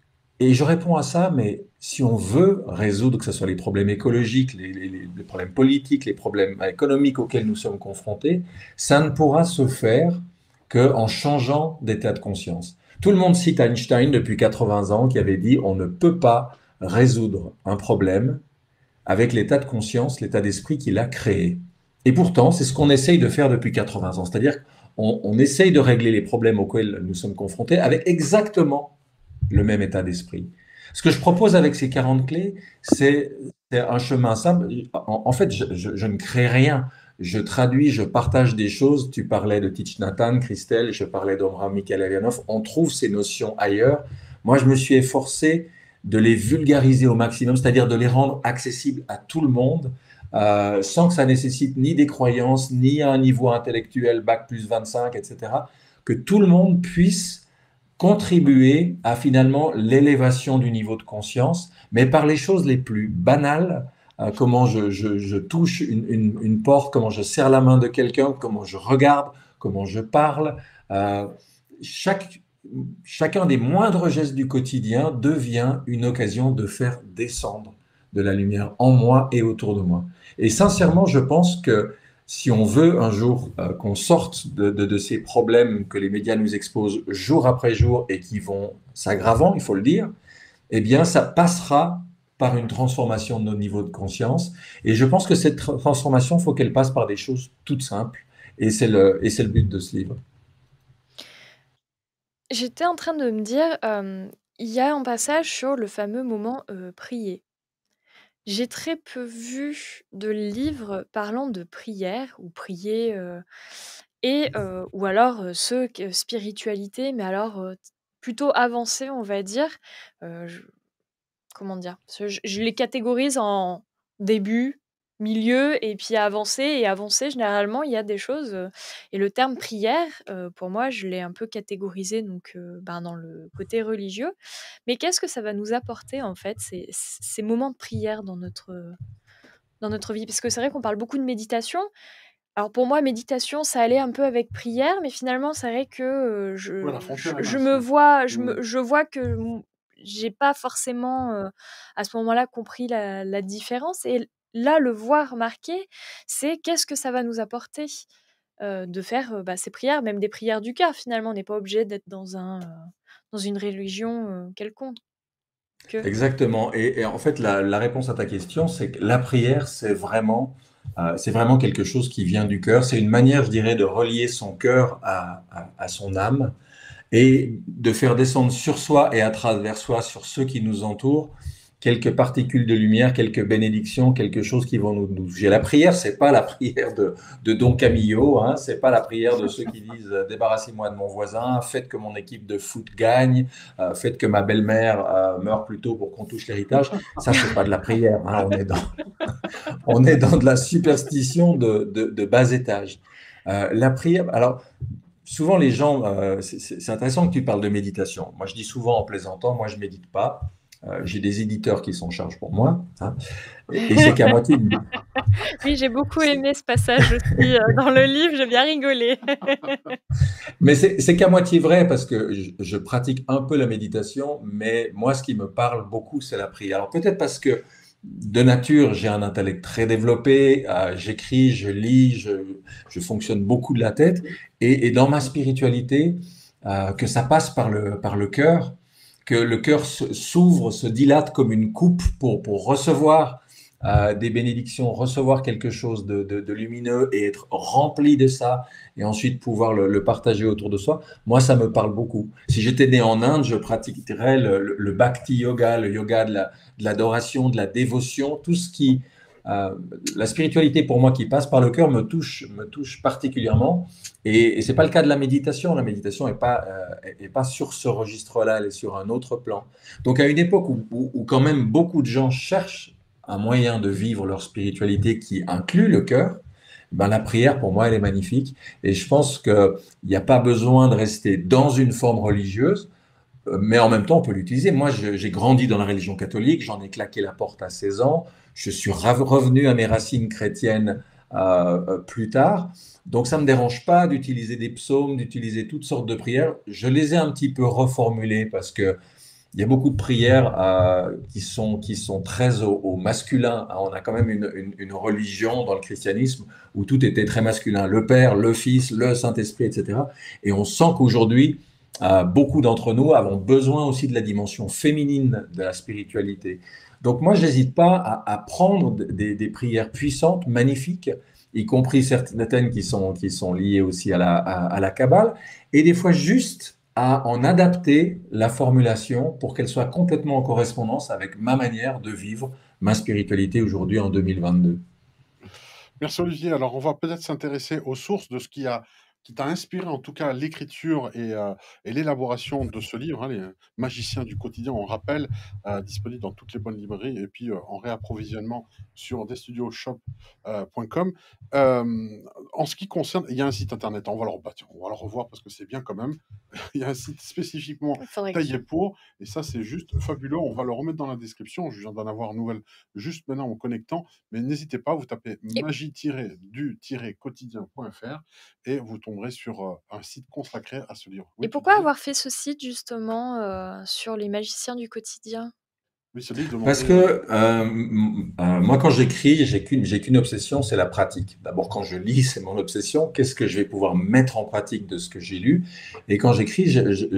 Et je réponds à ça, mais si on veut résoudre, que ce soit les problèmes écologiques, les problèmes politiques, les problèmes économiques auxquels nous sommes confrontés, ça ne pourra se faire qu'en changeant d'état de conscience. Tout le monde cite Einstein depuis 80 ans qui avait dit on ne peut pas résoudre un problème avec l'état de conscience, l'état d'esprit qu'il a créé. Et pourtant, c'est ce qu'on essaye de faire depuis 80 ans. C'est-à-dire qu'on essaye de régler les problèmes auxquels nous sommes confrontés avec exactement le même état d'esprit. Ce que je propose avec ces 40 clés, c'est un chemin simple. En fait, je ne crée rien. Je traduis, je partage des choses. Tu parlais de Thich Nhat Hanh, Christelle, je parlais d'Omra Mikhaël Avianov. On trouve ces notions ailleurs. Moi, je me suis efforcé de les vulgariser au maximum, c'est-à-dire de les rendre accessibles à tout le monde, sans que ça nécessite ni des croyances, ni un niveau intellectuel, bac plus 25, etc. Que tout le monde puisse contribuer à finalement l'élévation du niveau de conscience, mais par les choses les plus banales, comment je touche une porte, comment je serre la main de quelqu'un, comment je regarde, comment je parle. Euh, chaque, chacun des moindres gestes du quotidien devient une occasion de faire descendre de la lumière en moi et autour de moi. Et sincèrement, je pense que si on veut un jour qu'on sorte de ces problèmes que les médias nous exposent jour après jour et qui vont s'aggravant, il faut le dire, eh bien, ça passera par une transformation de nos niveaux de conscience. Et je pense que cette transformation, il faut qu'elle passe par des choses toutes simples. Et c'est le but de ce livre. J'étais en train de me dire, il y a un passage sur le fameux moment, prier. J'ai très peu vu de livres parlant de prière ou prier, ou alors, ceux que spiritualité, mais alors, plutôt avancés, on va dire. Je Comment dire? Parce que je les catégorise en début, milieu et puis avancé et avancé généralement il y a des choses, et le terme prière, pour moi je l'ai un peu catégorisé donc, ben, dans le côté religieux. Mais qu'est-ce que ça va nous apporter en fait ces moments de prière dans notre vie? Parce que c'est vrai qu'on parle beaucoup de méditation. Alors pour moi méditation ça allait un peu avec prière, mais finalement c'est vrai que, Ouais, je la je frontière est je mince, me ouais. vois Mmh. je vois que j'ai pas forcément, à ce moment-là compris la différence et là, le voir marqué, c'est qu'est-ce que ça va nous apporter, de faire, bah, ces prières, même des prières du cœur finalement. On n'est pas obligé d'être dans une religion, quelconque. Exactement. Et en fait, la réponse à ta question, c'est que la prière, c'est vraiment quelque chose qui vient du cœur. C'est une manière, je dirais, de relier son cœur à son âme et de faire descendre sur soi et à travers soi, sur ceux qui nous entourent, quelques particules de lumière, quelques bénédictions, quelque chose qui vont nous bouger. La prière, c'est pas la prière de Don Camillo, hein, c'est pas la prière de ceux qui disent débarrassez-moi de mon voisin, faites que mon équipe de foot gagne, faites que ma belle-mère meure plus tôt pour qu'on touche l'héritage. Ça, c'est pas de la prière, hein, on est dans de la superstition de bas étage. La prière, alors souvent les gens, c'est intéressant que tu parles de méditation. Moi, je dis souvent en plaisantant, moi, je médite pas. J'ai des éditeurs qui s'en chargent pour moi, hein, et c'est qu'à moitié. Oui, j'ai beaucoup aimé ce passage aussi dans le livre, j'ai bien rigolé. Mais c'est qu'à moitié vrai parce que je pratique un peu la méditation, mais moi, ce qui me parle beaucoup, c'est la prière. Alors peut-être parce que de nature, j'ai un intellect très développé, j'écris, je lis, je fonctionne beaucoup de la tête, et dans ma spiritualité, que ça passe par le cœur, que le cœur s'ouvre, se dilate comme une coupe pour recevoir des bénédictions, recevoir quelque chose de lumineux et être rempli de ça, et ensuite pouvoir le partager autour de soi. Moi, ça me parle beaucoup. Si j'étais né en Inde, je pratiquerais le bhakti yoga, le yoga de l'adoration, de la dévotion, tout ce qui... la spiritualité pour moi qui passe par le cœur me touche particulièrement. Et ce n'est pas le cas de la méditation. La méditation est pas sur ce registre-là, elle est sur un autre plan. Donc à une époque où quand même beaucoup de gens cherchent un moyen de vivre leur spiritualité qui inclut le cœur, ben la prière, pour moi, elle est magnifique. Et je pense qu'il n'y a pas besoin de rester dans une forme religieuse, mais en même temps, on peut l'utiliser. Moi, j'ai grandi dans la religion catholique, j'en ai claqué la porte à 16 ans, je suis revenu à mes racines chrétiennes plus tard. Donc, ça ne me dérange pas d'utiliser des psaumes, d'utiliser toutes sortes de prières. Je les ai un petit peu reformulées parce que il y a beaucoup de prières qui sont très au masculin. On a quand même une religion dans le christianisme où tout était très masculin. Le Père, le Fils, le Saint-Esprit, etc. Et on sent qu'aujourd'hui, beaucoup d'entre nous avons besoin aussi de la dimension féminine de la spiritualité. Donc moi, je n'hésite pas à prendre des prières puissantes, magnifiques, y compris certaines qui sont liées aussi à la Kabbale, et des fois juste à en adapter la formulation pour qu'elle soit complètement en correspondance avec ma manière de vivre ma spiritualité aujourd'hui en 2022. Merci Olivier. Alors, on va peut-être s'intéresser aux sources de ce qui t'a inspiré, en tout cas, l'écriture et l'élaboration de ce livre, hein, Les Magiciens du quotidien, on rappelle, disponible dans toutes les bonnes librairies et puis en réapprovisionnement sur desstudioshop.com. En ce qui concerne, il y a un site internet, on va le revoir parce que c'est bien quand même. Il y a un site spécifiquement Il faudrait que... taillé pour, et ça, c'est juste fabuleux. On va le remettre dans la description. Je viens d'en avoir une nouvelle juste maintenant en connectant. Mais n'hésitez pas, vous tapez Et, magie-du-quotidien.fr et vous tomberez sur un site consacré à ce livre. et Oui, tu pourquoi disais? avoir fait ce site justement sur les magiciens du quotidien? Oui, ce livre Parce demandait. que moi, quand j'écris, j'ai qu'une obsession, c'est la pratique. D'abord, quand je lis, c'est mon obsession. Qu'est-ce que je vais pouvoir mettre en pratique de ce que j'ai lu? Et quand j'écris,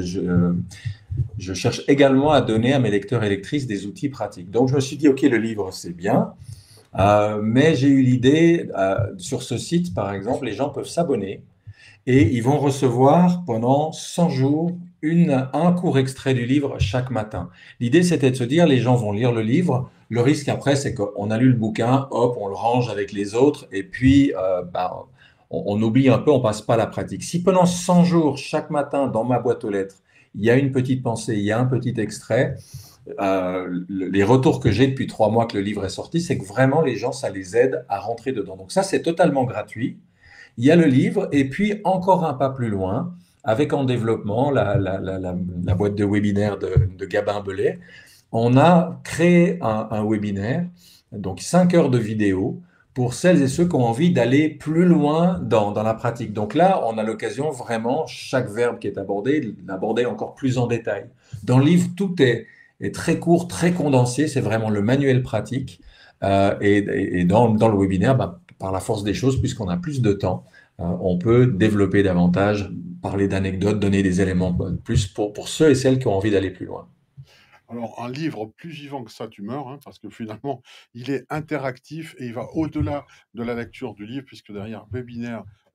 je cherche également à donner à mes lecteurs et lectrices des outils pratiques. Donc, je me suis dit, OK, le livre, c'est bien. Mais j'ai eu l'idée, sur ce site, par exemple, les gens peuvent s'abonner et ils vont recevoir pendant 100 jours un court extrait du livre chaque matin. L'idée, c'était de se dire, les gens vont lire le livre. Le risque après, c'est qu'on a lu le bouquin, hop, on le range avec les autres, et puis on oublie un peu, on passe pas à la pratique. Si pendant 100 jours, chaque matin, dans ma boîte aux lettres, il y a une petite pensée, il y a un petit extrait, les retours que j'ai depuis 3 mois que le livre est sorti, c'est que vraiment les gens, ça les aide à rentrer dedans. Donc ça, c'est totalement gratuit. Il y a le livre, et puis encore un pas plus loin, avec en développement la boîte de webinaire de Gabin Belay, on a créé un webinaire, donc 5 heures de vidéo, pour celles et ceux qui ont envie d'aller plus loin dans la pratique. Donc là, on a l'occasion vraiment, chaque verbe qui est abordé, d'aborder encore plus en détail. Dans le livre, tout est très court, très condensé, c'est vraiment le manuel pratique. Et dans le webinaire, par la force des choses, puisqu'on a plus de temps, on peut développer davantage, parler d'anecdotes, donner des éléments de plus pour ceux et celles qui ont envie d'aller plus loin. Alors, un livre plus vivant que ça, tu meurs, hein, parce que finalement, il est interactif et il va au-delà de la lecture du livre, puisque derrière, webinaire,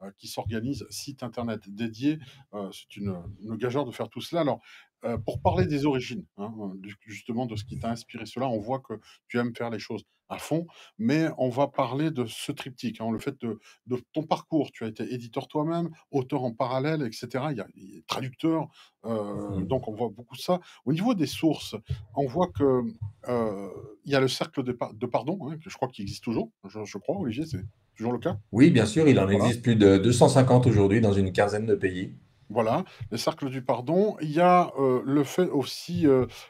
qui s'organisent, site internet dédié. C'est une gageure de faire tout cela. Alors, pour parler des origines, hein, justement de ce qui t'a inspiré cela, on voit que tu aimes faire les choses à fond, mais on va parler de ce triptyque, hein, le fait de ton parcours. Tu as été éditeur toi-même, auteur en parallèle, etc. Il y a traducteur, donc on voit beaucoup ça. Au niveau des sources, on voit que il y a le cercle de pardon, hein, que je crois qu'il existe toujours. Je crois, Olivier, c'est toujours le cas. Oui, bien sûr, il en Voilà. existe plus de 250 aujourd'hui dans une quinzaine de pays. Voilà, le cercle du pardon. Il y a le fait aussi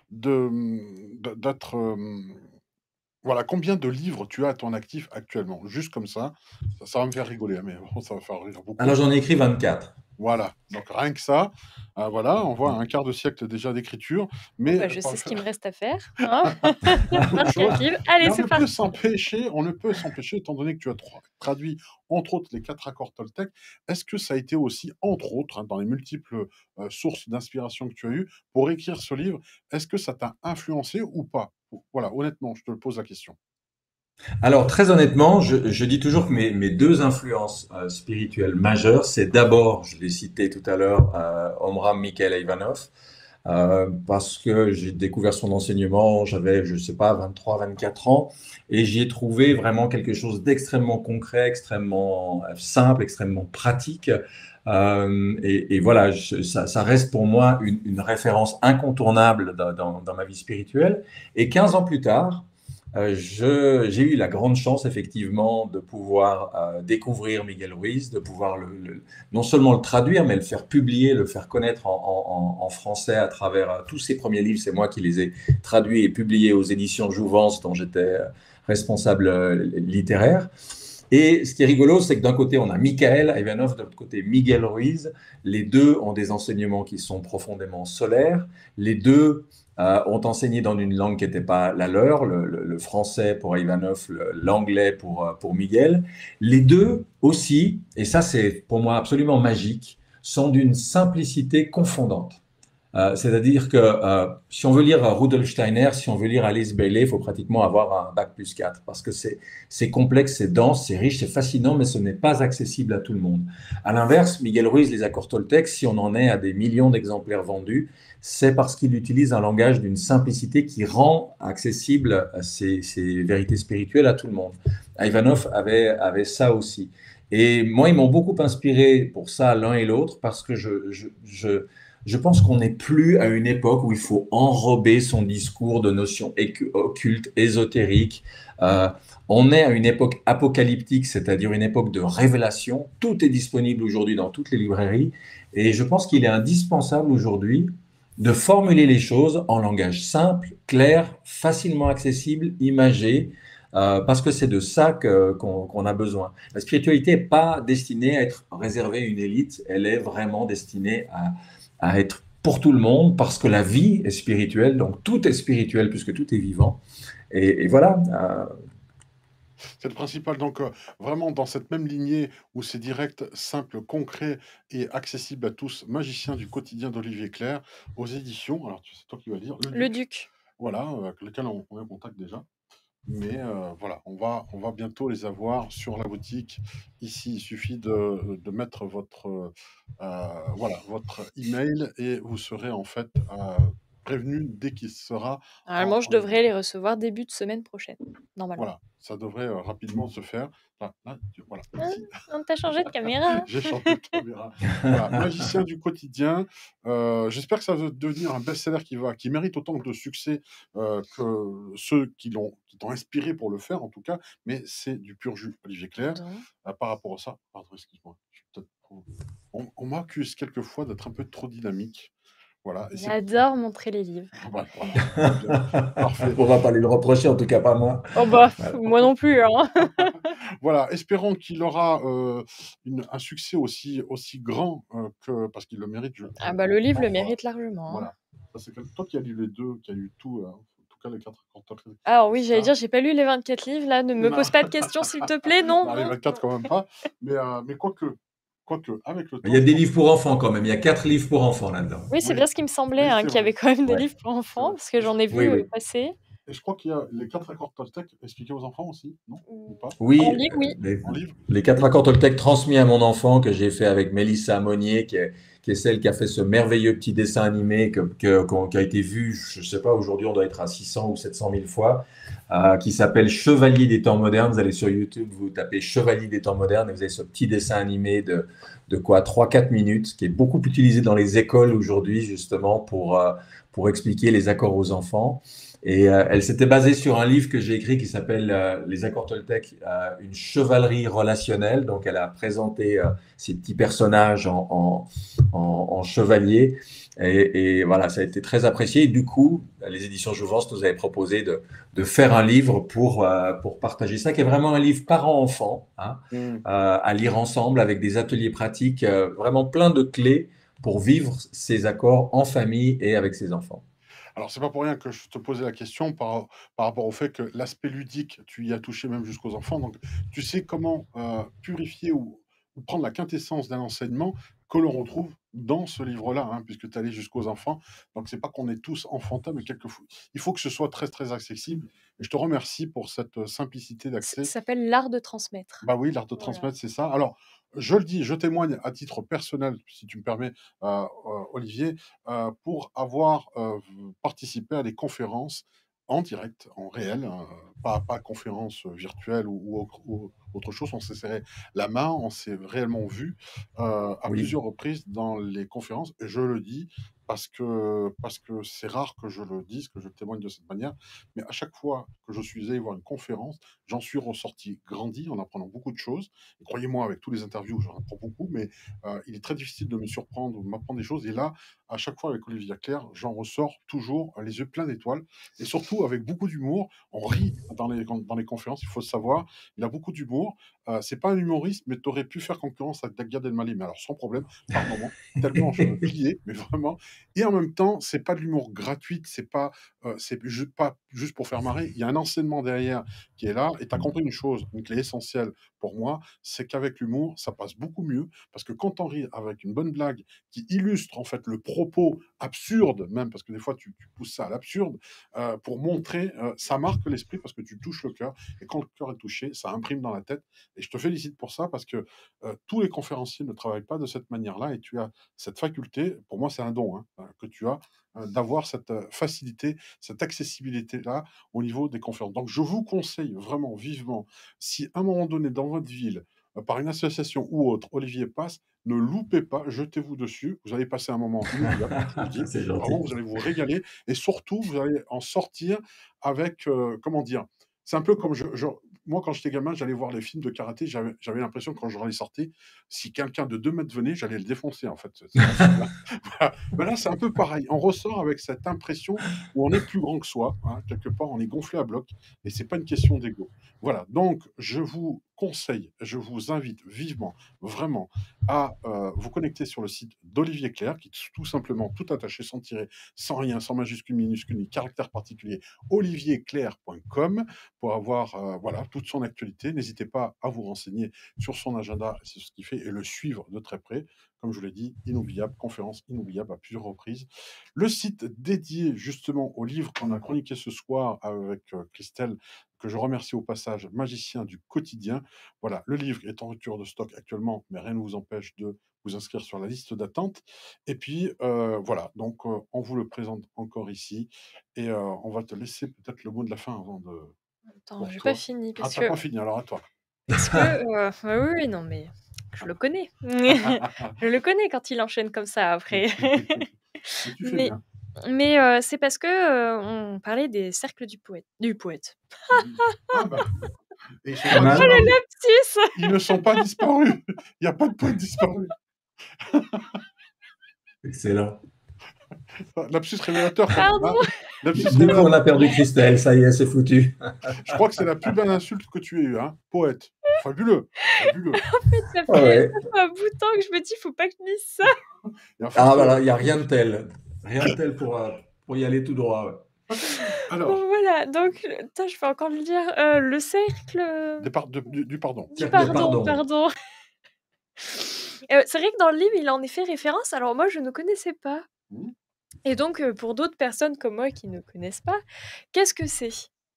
d'être. Voilà, combien de livres tu as à ton actif actuellement? Juste comme ça va me faire rigoler, hein, mais bon, ça va faire rire beaucoup. Alors j'en ai écrit 24. Voilà, donc rien que ça, voilà, on voit un quart de siècle déjà d'écriture, mais Bah, je par sais le ce fait qu'il me reste à faire, hein. beaucoup de choses, 24 livres, mais allez, c'est parti! on ne peut s'empêcher, étant donné que tu as traduit, entre autres, les 4 accords Toltec, est-ce que ça a été aussi, entre autres, hein, dans les multiples sources d'inspiration que tu as eues, pour écrire ce livre, est-ce que ça t'a influencé ou pas? Voilà, honnêtement, je te pose la question. Alors très honnêtement, je dis toujours que mes deux influences spirituelles majeures, c'est d'abord, je l'ai cité tout à l'heure, Omram Mikhail Ivanov, parce que j'ai découvert son enseignement, j'avais, je sais pas, 23, 24 ans, et j'y ai trouvé vraiment quelque chose d'extrêmement concret, extrêmement simple, extrêmement pratique. Et voilà, ça reste pour moi une référence incontournable dans ma vie spirituelle. Et 15 ans plus tard, j'ai eu la grande chance, effectivement, de pouvoir découvrir Miguel Ruiz, de pouvoir non seulement le traduire, mais le faire publier, le faire connaître en français à travers tous ses premiers livres. C'est moi qui les ai traduits et publiés aux éditions Jouvence, dont j'étais responsable littéraire. Et ce qui est rigolo, c'est que d'un côté, on a Michael Ivanov, de l'autre côté, Miguel Ruiz. Les deux ont des enseignements qui sont profondément solaires. Les deux ont enseigné dans une langue qui n'était pas la leur, le français pour Ivanov, l'anglais pour Miguel. Les deux aussi, et ça c'est pour moi absolument magique, sont d'une simplicité confondante. C'est-à-dire que si on veut lire Rudolf Steiner, si on veut lire Alice Bailey, il faut pratiquement avoir un bac+4 parce que c'est complexe, c'est dense, c'est riche, c'est fascinant, mais ce n'est pas accessible à tout le monde. À l'inverse, Miguel Ruiz, les accords Toltec, si on en est à des millions d'exemplaires vendus, c'est parce qu'il utilise un langage d'une simplicité qui rend accessible ces vérités spirituelles à tout le monde. Ivanov avait ça aussi. Et moi, ils m'ont beaucoup inspiré pour ça l'un et l'autre parce que je pense qu'on n'est plus à une époque où il faut enrober son discours de notions occultes, ésotériques. On est à une époque apocalyptique, c'est-à-dire une époque de révélation. Tout est disponible aujourd'hui dans toutes les librairies. Et je pense qu'il est indispensable aujourd'hui de formuler les choses en langage simple, clair, facilement accessible, imagé, parce que c'est de ça qu'on a besoin. La spiritualité n'est pas destinée à être réservée à une élite, elle est vraiment destinée à être pour tout le monde, parce que la vie est spirituelle, donc tout est spirituel puisque tout est vivant. Et voilà. C'est le principal, donc vraiment dans cette même lignée où c'est direct, simple, concret et accessible à tous, Magicien du quotidien d'Olivier Clerc, aux éditions, alors c'est toi qui vas lire, Le Le Duc, duc. voilà, avec lequel on est en contact déjà. Mais voilà, on va bientôt les avoir sur la boutique. Ici, il suffit de mettre voilà, votre email et vous serez en fait prévenu dès qu'il sera Normalement, je en ligne. devrais les recevoir début de semaine prochaine, normalement. Voilà, ça devrait rapidement se faire. Là, voilà, Ah, ici. on t'a changé de caméra. J'ai changé de caméra. Voilà, Magicien du quotidien. J'espère que ça va devenir un best-seller qui mérite autant de succès que ceux qui t'ont inspiré pour le faire, en tout cas. Mais c'est du pur jus, Olivier Clerc. Pardon. Par rapport à ça, pardon, excuse-moi. Je suis peut-être on m'accuse quelquefois d'être un peu trop dynamique. Voilà, et c'est J'adore montrer les livres. voilà, très bien. Parfait. On va pas lui le reprocher, en tout cas pas moi. Oh bah, Voilà. moi non plus, hein. Voilà, espérons qu'il aura un succès aussi grand parce qu'il le mérite. Ah bah, le livre le Voilà. mérite largement, hein. Voilà. Ça, c'est toi qui as lu les deux, qui as lu tout, en tout cas les 4 accords Toltec. Alors oui, j'allais Ça, dire, j'ai pas lu les 24 livres, là, ne me non. pose pas de questions, s'il te plaît, non, Non, les non, 24 non. quand même pas. Mais quoique, avec le Il temps, y a je des pense livres pour enfants quand même, il y a 4 livres pour enfants là-dedans. Oui, c'est oui, bien ce qui me semblait, oui, hein, c'est qu'il y vrai, avait quand même des Ouais. livres pour c'est enfants, vrai. parce que j'en ai Oui, vu oui. passer. Et je crois qu'il y a les 4 accords Toltec expliqués aux enfants aussi, non? Ou Ou pas? en Oui, livre, oui. En livre? les 4 accords Toltec transmis à mon enfant que j'ai fait avec Mélissa Monnier, qui est celle qui a fait ce merveilleux petit dessin animé qui a été vu, je ne sais pas, aujourd'hui on doit être à 600 ou 700 000 fois, qui s'appelle Chevalier des temps modernes. Vous allez sur YouTube, vous tapez Chevalier des temps modernes et vous avez ce petit dessin animé de quoi 3-4 minutes, qui est beaucoup utilisé dans les écoles aujourd'hui justement pour expliquer les accords aux enfants. Et elle s'était basée sur un livre que j'ai écrit qui s'appelle Les accords Toltec, une chevalerie relationnelle. Donc, elle a présenté ces petits personnages en chevalier. Et voilà, ça a été très apprécié. Et du coup, les éditions Jouvence nous avaient proposé de faire un livre pour partager ça, qui est vraiment un livre parent-enfant, hein, Mmh. à lire ensemble avec des ateliers pratiques, vraiment plein de clés pour vivre ces accords en famille et avec ses enfants. Alors, c'est pas pour rien que je te posais la question par rapport au fait que l'aspect ludique, tu y as touché même jusqu'aux enfants. Donc, tu sais comment purifier ou prendre la quintessence d'un enseignement que l'on retrouve dans ce livre-là, hein, puisque tu es allé jusqu'aux enfants. Donc, c'est pas qu'on est tous enfantins, mais quelquefois, il faut que ce soit très, très accessible. Et je te remercie pour cette simplicité Ça d'accès. s'appelle l'art de transmettre. Bah oui, l'art de Voilà. transmettre, c'est ça. Alors, je le dis, je témoigne à titre personnel, si tu me permets, Olivier, pour avoir participé à des conférences en direct, en réel, pas conférence virtuelle ou autre chose. On s'est serré la main, on s'est réellement vu à Oui, plusieurs reprises dans les conférences. Et je le dis parce que c'est rare que je le dise, que je témoigne de cette manière. Mais à chaque fois que je suis allé voir une conférence, j'en suis ressorti grandi en apprenant beaucoup de choses. Et croyez-moi, avec tous les interviews, j'en apprends beaucoup, mais il est très difficile de me surprendre ou de m'apprendre des choses. Et là, à chaque fois avec Olivier Claire, j'en ressors toujours les yeux pleins d'étoiles et surtout avec beaucoup d'humour. On rit dans les conférences, il faut le savoir. Il a beaucoup d'humour. C'est pas un humoriste, mais tu aurais pu faire concurrence à Gad Elmaleh, mais alors sans problème, par moment, tellement je me pliais, mais vraiment. Et en même temps, c'est pas de l'humour gratuit, pas juste pour faire marrer. Il y a un enseignement derrière qui est là. Et tu as compris une chose, une clé essentielle pour moi, c'est qu'avec l'humour, ça passe beaucoup mieux. Parce que quand on rit avec une bonne blague qui illustre en fait le propos absurde, même parce que des fois tu pousses ça à l'absurde, pour montrer, ça marque l'esprit parce que tu touches le cœur. Et quand le cœur est touché, ça imprime dans la tête. Et je te félicite pour ça parce que tous les conférenciers ne travaillent pas de cette manière-là. Et tu as cette faculté, pour moi c'est un don que tu as, d'avoir cette facilité, cette accessibilité-là au niveau des conférences. Donc, je vous conseille vraiment vivement, si à un moment donné dans votre ville, par une association ou autre, Olivier passe, ne loupez pas, jetez-vous dessus. Vous allez passer un moment inoubliable, je vous le dis. c'est Vraiment, gentil. vous allez vous régaler et surtout, vous allez en sortir avec, comment dire, c'est un peu comme moi, quand j'étais gamin, j'allais voir les films de karaté. J'avais l'impression, quand je les sortais, si quelqu'un de 2 mètres venait, j'allais le défoncer, en fait. Voilà. Ben là, c'est un peu pareil. On ressort avec cette impression où on est plus grand que soi, hein, quelque part, on est gonflé à bloc et c'est pas une question d'ego. Voilà, donc je vous conseille, je vous invite vivement, vraiment, à vous connecter sur le site d'Olivier Clerc, qui est tout simplement tout attaché, sans tirer, sans rien, sans majuscule, minuscule, ni caractère particulier, olivierclerc.com, pour avoir voilà, toute son actualité. N'hésitez pas à vous renseigner sur son agenda, c'est ce qu'il fait, et le suivre de très près. Comme je vous l'ai dit, inoubliable, conférence inoubliable à plusieurs reprises. Le site dédié justement au livre qu'on a chroniqué ce soir avec Christelle, que je remercie au passage, Magicien du quotidien. Voilà, le livre est en rupture de stock actuellement, mais rien ne vous empêche de vous inscrire sur la liste d'attente. Et puis voilà, donc on vous le présente encore ici et on va te laisser peut-être le mot de la fin avant de Attends, pour j'ai pas toi. fini Ah, parce t'as que pas fini, alors à toi. bah, oui, oui, non, mais je le connais. Je le connais quand il enchaîne comme ça après. Mais tu fais Mais bien. c'est parce que, on parlait des cercles du poète. Mmh. Ah bah, et ils sont Pas pas mal. Le disparus. lapsus! Ils ne sont pas disparus. Il y a pas de poète disparu. Excellent. Lapsus révélateur quand même, hein. Pardon, Lapsus Du coup, on a révélateur. perdu Christelle. Ça y est, c'est foutu. Je crois que c'est la plus belle insulte que tu aies eue, hein. Poète. Fabuleux, fabuleux. Ah ouais. ça fait un bout de temps que je me dis: «Faut pas que je dise ça». Et en fait, Ah voilà, il n'y a rien de tel. Rien de tel pour y aller tout droit. Ouais. alors, Bon voilà, donc attends, je vais encore le dire, le cercle, du pardon. du Cercle de pardon, pardon. pardon. C'est vrai que dans le livre, il en est fait référence, alors moi je ne connaissais pas. Mmh. Et donc, pour d'autres personnes comme moi qui ne connaissent pas, qu'est-ce que c'est?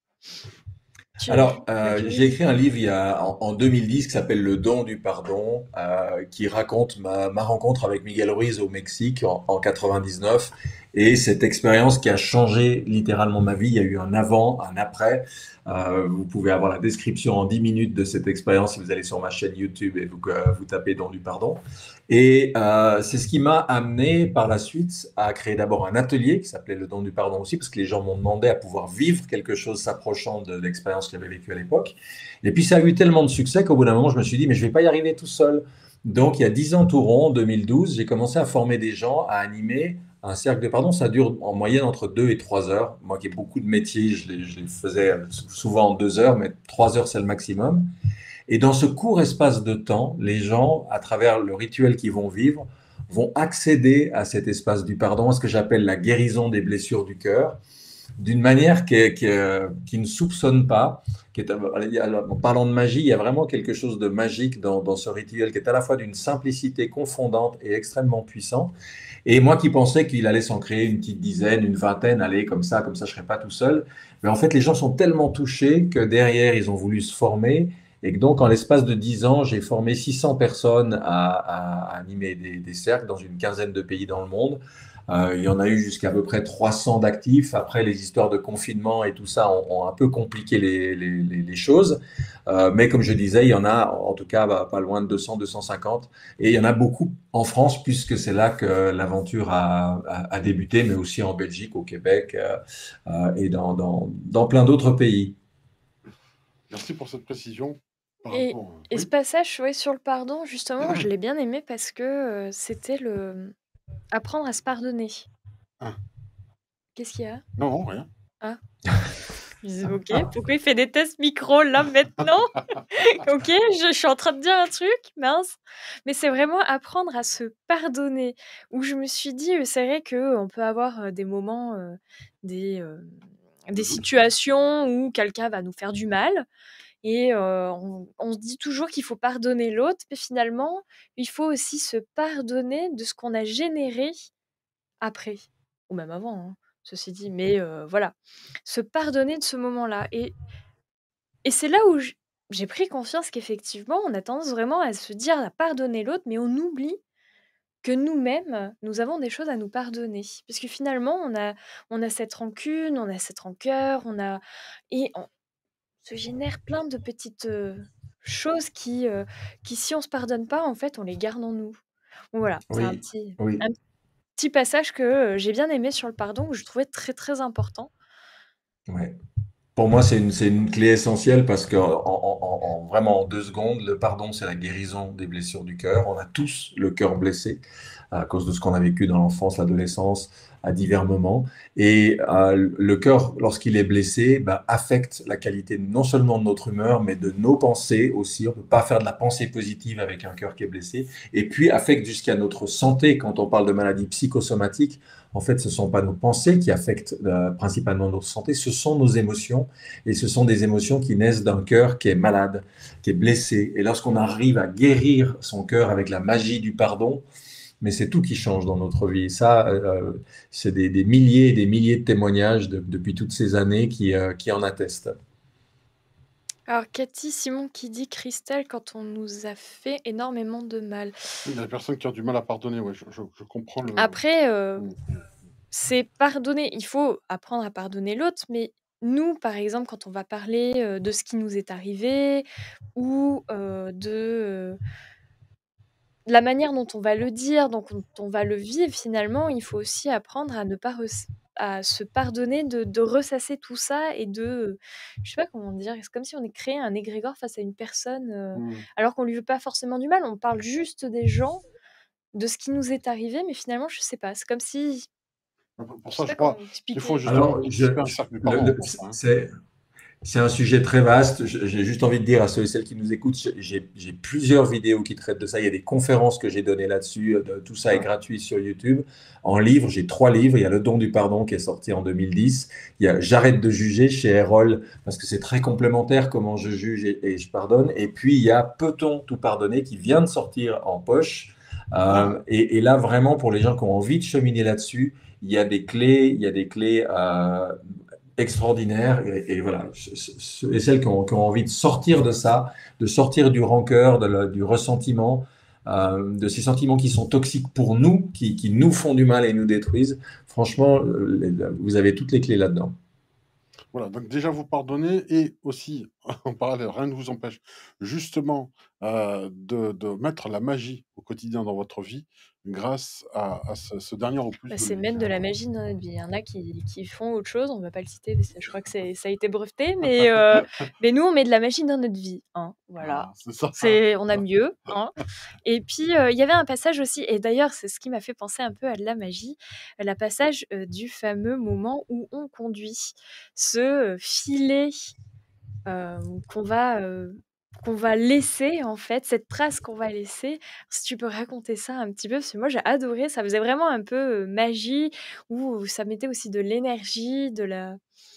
Alors, Ma j'ai écrit un curiosité. livre en 2010 qui s'appelle Le don du pardon, qui raconte ma rencontre avec Miguel Ruiz au Mexique en 99 et cette expérience qui a changé littéralement ma vie. Il y a eu un avant, un après. Vous pouvez avoir la description en 10 minutes de cette expérience si vous allez sur ma chaîne YouTube et vous tapez Don du pardon. Et c'est ce qui m'a amené par la suite à créer d'abord un atelier qui s'appelait Le don du pardon aussi, parce que les gens m'ont demandé à pouvoir vivre quelque chose s'approchant de l'expérience que j'avais vécue à l'époque. Et puis ça a eu tellement de succès qu'au bout d'un moment, je me suis dit, mais je ne vais pas y arriver tout seul. Donc il y a 10 ans tout rond, en 2012, j'ai commencé à former des gens, à animer un cercle de pardon. Ça dure en moyenne entre 2 et 3 heures. Moi qui ai beaucoup de métiers, je les faisais souvent en 2 heures, mais 3 heures c'est le maximum. Et dans ce court espace de temps, les gens, à travers le rituel qu'ils vont vivre, vont accéder à cet espace du pardon, à ce que j'appelle la guérison des blessures du cœur, d'une manière qui ne soupçonne pas. En parlant de magie, il y a vraiment quelque chose de magique dans ce rituel qui est à la fois d'une simplicité confondante et extrêmement puissant. Et moi qui pensais qu'il allait s'en créer une petite dizaine, une vingtaine, allez, comme ça, je ne serais pas tout seul. Mais en fait, les gens sont tellement touchés que derrière, ils ont voulu se former. Et que donc, en l'espace de 10 ans, j'ai formé 600 personnes à animer des cercles dans une quinzaine de pays dans le monde. Il y en a eu jusqu'à peu près 300 d'actifs. Après, les histoires de confinement et tout ça ont un peu compliqué les choses. Mais comme je disais, il y en a en tout cas pas loin de 200, 250. Et il y en a beaucoup en France, puisque c'est là que l'aventure a débuté, mais aussi en Belgique, au Québec et dans plein d'autres pays. Merci pour cette précision par Et rapport. ce Oui. passage, ouais, sur le pardon, justement, je l'ai bien aimé parce que, c'était apprendre à se pardonner. Ah, Qu'est-ce qu'il y a? non, non, rien. Ah, je disais: «OK, pourquoi il fait des tests micro là maintenant?» OK, je suis en train de dire un truc, mince. Mais c'est vraiment apprendre à se pardonner, où je me suis dit, c'est vrai qu'on peut avoir, des moments, des De doute. situations où quelqu'un va nous faire du mal et on se dit toujours qu'il faut pardonner l'autre, mais finalement, il faut aussi se pardonner de ce qu'on a généré après ou même avant, hein, ceci dit. Mais voilà, se pardonner de ce moment-là et c'est là où j'ai pris conscience qu'effectivement, on a tendance vraiment à se dire à pardonner l'autre, mais on oublie que nous-mêmes, nous avons des choses à nous pardonner. Parce que finalement, on a cette rancune, on a cette rancœur, et on se génère plein de petites, choses qui si on se pardonne pas, en fait, on les garde en nous. Donc voilà, c'est un Oui, petit oui. un petit passage que, j'ai bien aimé sur le pardon, que je trouvais très, très important. Ouais. Pour moi, c'est une clé essentielle parce que vraiment en 2 secondes, le pardon, c'est la guérison des blessures du cœur. On a tous le cœur blessé à cause de ce qu'on a vécu dans l'enfance, l'adolescence, à divers moments. Et le cœur, lorsqu'il est blessé, bah, affecte la qualité non seulement de notre humeur, mais de nos pensées aussi. On ne peut pas faire de la pensée positive avec un cœur qui est blessé. Et puis affecte jusqu'à notre santé. Quand on parle de maladies psychosomatiques, en fait, ce ne sont pas nos pensées qui affectent principalement notre santé, ce sont nos émotions. Et ce sont des émotions qui naissent d'un cœur qui est malade, qui est blessé. Et lorsqu'on arrive à guérir son cœur avec la magie du pardon, mais c'est tout qui change dans notre vie. Ça, c'est des milliers et des milliers de témoignages depuis toutes ces années qui en attestent. Alors Cathy Simon qui dit: «Christelle, quand on nous a fait énormément de mal». Oui, il y a des personnes qui ont du mal à pardonner, ouais, je comprends le. Après, Mmh. c'est pardonner. Il faut apprendre à pardonner l'autre, mais nous, par exemple, quand on va parler, de ce qui nous est arrivé ou, de la manière dont on va le dire, donc dont on va le vivre finalement, il faut aussi apprendre à ne pas à se pardonner de ressasser tout ça et je sais pas comment dire, c'est comme si on est créé un égrégore face à une personne, Mmh. alors qu'on lui veut pas forcément du mal. On parle juste des gens, de ce qui nous est arrivé, mais finalement, je sais pas, c'est comme si Pour je ça, sais je pas comment crois qu'il faut expliquer. justement Alors, participer à un cercle du pardon pour ça, hein. c'est un sujet très vaste. J'ai juste envie de dire à ceux et celles qui nous écoutent, j'ai plusieurs vidéos qui traitent de ça. Il y a des conférences que j'ai données là-dessus. Tout ça est Ouais. gratuit sur YouTube. En livre, j'ai 3 livres. Il y a Le don du pardon qui est sorti en 2010. Il y a J'arrête de juger chez Erol parce que c'est très complémentaire comment je juge et je pardonne. Et puis il y a Peut-on tout pardonner qui vient de sortir en poche Ah, Et là, vraiment, pour les gens qui ont envie de cheminer là-dessus, il y a des clés extraordinaires. Et voilà, ceux et celles qui ont envie de sortir de ça, de sortir du rancœur, du ressentiment, de ces sentiments qui sont toxiques pour nous, qui nous font du mal et nous détruisent, franchement, vous avez toutes les clés là-dedans. voilà, donc déjà vous pardonnez et aussi, en parallèle, rien ne vous empêche justement, de mettre la magie au quotidien dans votre vie grâce à ce dernier opus Bah, de c'est livre. mettre de la magie dans notre vie. Il y en a qui font autre chose, on va pas le citer parce que je crois que ça a été breveté, mais nous, on met de la magie dans notre vie, hein, voilà. Voilà, c'est ça. On a mieux, hein. Et puis, il y avait un passage aussi et d'ailleurs, c'est ce qui m'a fait penser un peu à de la magie, la passage, du fameux moment où on conduit. Ce, filet qu'on va, laisser en fait, cette trace qu'on va laisser. Si tu peux raconter ça un petit peu? Parce que moi j'ai adoré, ça faisait vraiment un peu, magie, où ça mettait aussi de l'énergie, de la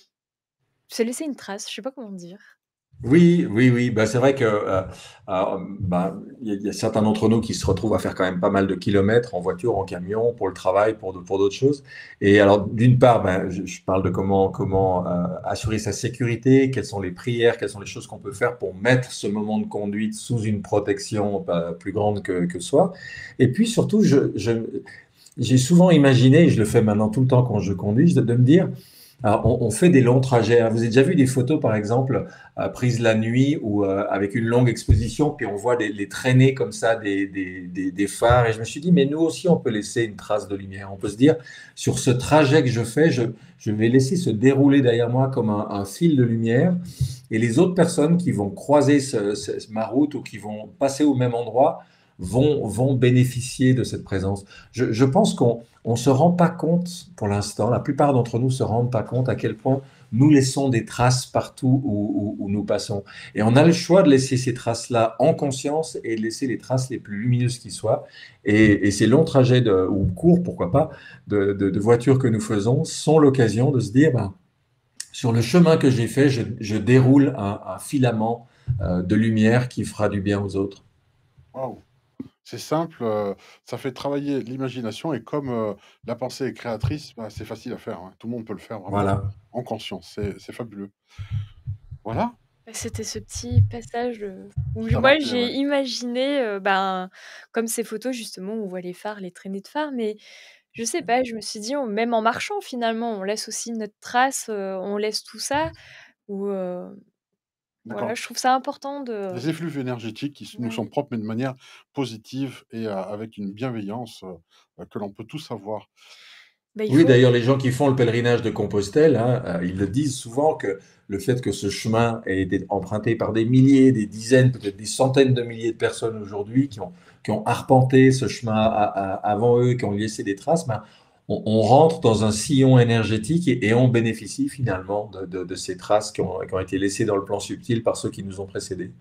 ça laissait une trace, je sais pas comment dire. Oui, oui, oui. Bah, c'est vrai que bah, il y a certains d'entre nous qui se retrouvent à faire quand même pas mal de kilomètres en voiture, en camion, pour le travail, pour d'autres choses. Et alors, d'une part, ben, je parle de comment assurer sa sécurité, quelles sont les prières, quelles sont les choses qu'on peut faire pour mettre ce moment de conduite sous une protection plus grande que soi. Et puis surtout, j'ai souvent imaginé, et je le fais maintenant tout le temps quand je conduis, de me dire, alors, on fait des longs trajets. Vous avez déjà vu des photos, par exemple, prises la nuit ou avec une longue exposition, puis on voit les traînées comme ça des phares. Et je me suis dit, mais nous aussi, on peut laisser une trace de lumière. On peut se dire, sur ce trajet que je fais, je vais laisser se dérouler derrière moi comme un fil de lumière. Et les autres personnes qui vont croiser ma route ou qui vont passer au même endroit vont bénéficier de cette présence. Je pense qu'on ne se rend pas compte pour l'instant, la plupart d'entre nous ne se rendent pas compte à quel point nous laissons des traces partout où nous passons. Et on a le choix de laisser ces traces-là en conscience et de laisser les traces les plus lumineuses qui soient. Et ces longs trajets, ou courts, pourquoi pas, de voitures que nous faisons sont l'occasion de se dire, ben, sur le chemin que j'ai fait, je déroule un filament de lumière qui fera du bien aux autres. Waouh! C'est simple, ça fait travailler l'imagination et comme, la pensée est créatrice, bah, c'est facile à faire, hein. Tout le monde peut le faire vraiment Voilà. en conscience. C'est fabuleux. Voilà, Bah, c'était ce petit passage, où ça m'a moi fait, j'ai ouais. imaginé, ben, comme ces photos justement où on voit les phares, les traînées de phares, mais je sais pas, je me suis dit: «On même en marchant finalement, on laisse aussi notre trace, on laisse tout ça» ou voilà, D'accord. je trouve ça important de Des effluves énergétiques qui nous sont ouais, propres, mais de manière positive et avec une bienveillance, que l'on peut tous avoir. bah, il Oui, faut d'ailleurs, les gens qui font le pèlerinage de Compostelle, hein, ils le disent souvent que le fait que ce chemin ait été emprunté par des milliers, des dizaines, peut-être des centaines de milliers de personnes aujourd'hui qui ont arpenté ce chemin avant eux, qui ont laissé des traces, ben, on rentre dans un sillon énergétique et on bénéficie finalement de ces traces qui ont été laissées dans le plan subtil par ceux qui nous ont précédés.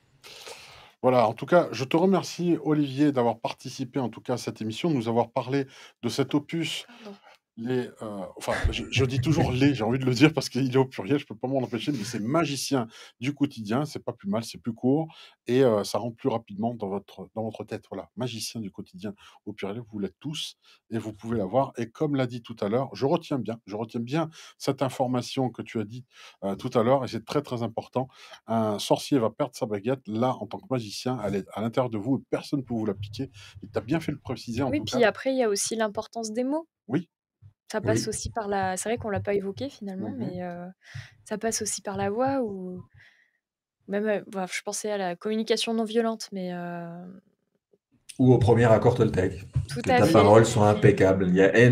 Voilà, en tout cas, je te remercie Olivier d'avoir participé en tout cas à cette émission, de nous avoir parlé de cet opus. pardon. Enfin, je dis toujours «les», j'ai envie de le dire parce qu'il est au pluriel, je peux pas m'en empêcher, mais c'est magicien du quotidien, c'est pas plus mal, c'est plus court et ça rentre plus rapidement dans votre tête, voilà. Magicien du quotidien au pluriel, vous l'êtes tous et vous pouvez l'avoir et comme l'a dit tout à l'heure, je retiens bien cette information que tu as dit, tout à l'heure et c'est très, très important. Un sorcier va perdre sa baguette, là, en tant que magicien, elle est à l'intérieur de vous et personne ne peut vous la piquer et tu as bien fait de le préciser en Oui, tout cas. puis après il y a aussi l'importance des mots. Oui, Ça passe Oui. aussi par la c'est vrai qu'on l'a pas évoqué finalement, mmh. mais ça passe aussi par la voix ou même, bah, je pensais à la communication non violente, mais Ou au premier accord Toltec. tout Que à ta fait. parole soit impeccable.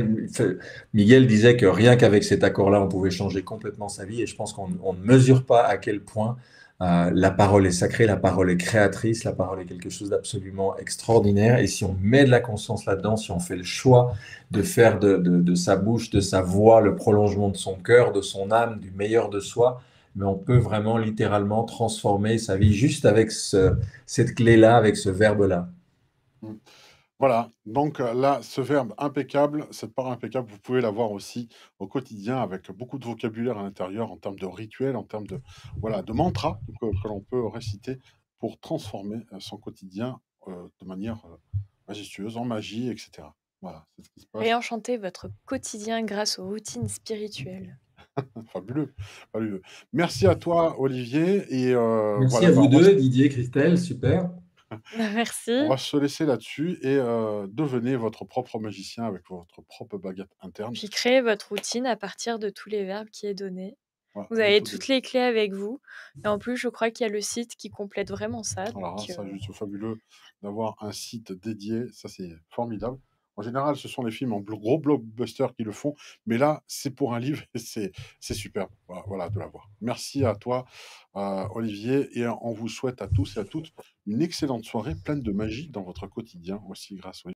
Miguel disait que rien qu'avec cet accord-là, on pouvait changer complètement sa vie. Et je pense qu'on ne mesure pas à quel point la parole est sacrée, la parole est créatrice, la parole est quelque chose d'absolument extraordinaire. Et si on met de la conscience là-dedans, si on fait le choix de faire de sa bouche, de sa voix, le prolongement de son cœur, de son âme, du meilleur de soi, mais on peut vraiment littéralement transformer sa vie juste avec cette clé-là, avec ce verbe-là. Mmh. Voilà, donc là, ce verbe impeccable, cette part impeccable, vous pouvez l'avoir aussi au quotidien avec beaucoup de vocabulaire à l'intérieur en termes de rituels, en termes de voilà, de mantras que l'on peut réciter pour transformer, son quotidien, de manière, majestueuse, en magie, et cetera. Voilà, c'est ce qui se passe. Réenchantez votre quotidien grâce aux routines spirituelles. Fabuleux, fabuleux. Merci à toi, Olivier, et Merci voilà, à bah, vous deux, Didier, Christelle, super. on va Merci. se laisser là-dessus et devenez votre propre magicien avec votre propre baguette interne. Puis créez votre routine à partir de tous les verbes qui est donné. Voilà, Vous avez toutes les clés avec vous et en plus, je crois qu'il y a le site qui complète vraiment ça donc alors ça, juste fabuleux d'avoir un site dédié, ça c'est formidable. En général, ce sont les films en gros blockbusters qui le font, mais là, c'est pour un livre et c'est superbe, voilà, de l'avoir. Merci à toi, Olivier, et on vous souhaite à tous et à toutes une excellente soirée pleine de magie dans votre quotidien aussi grâce au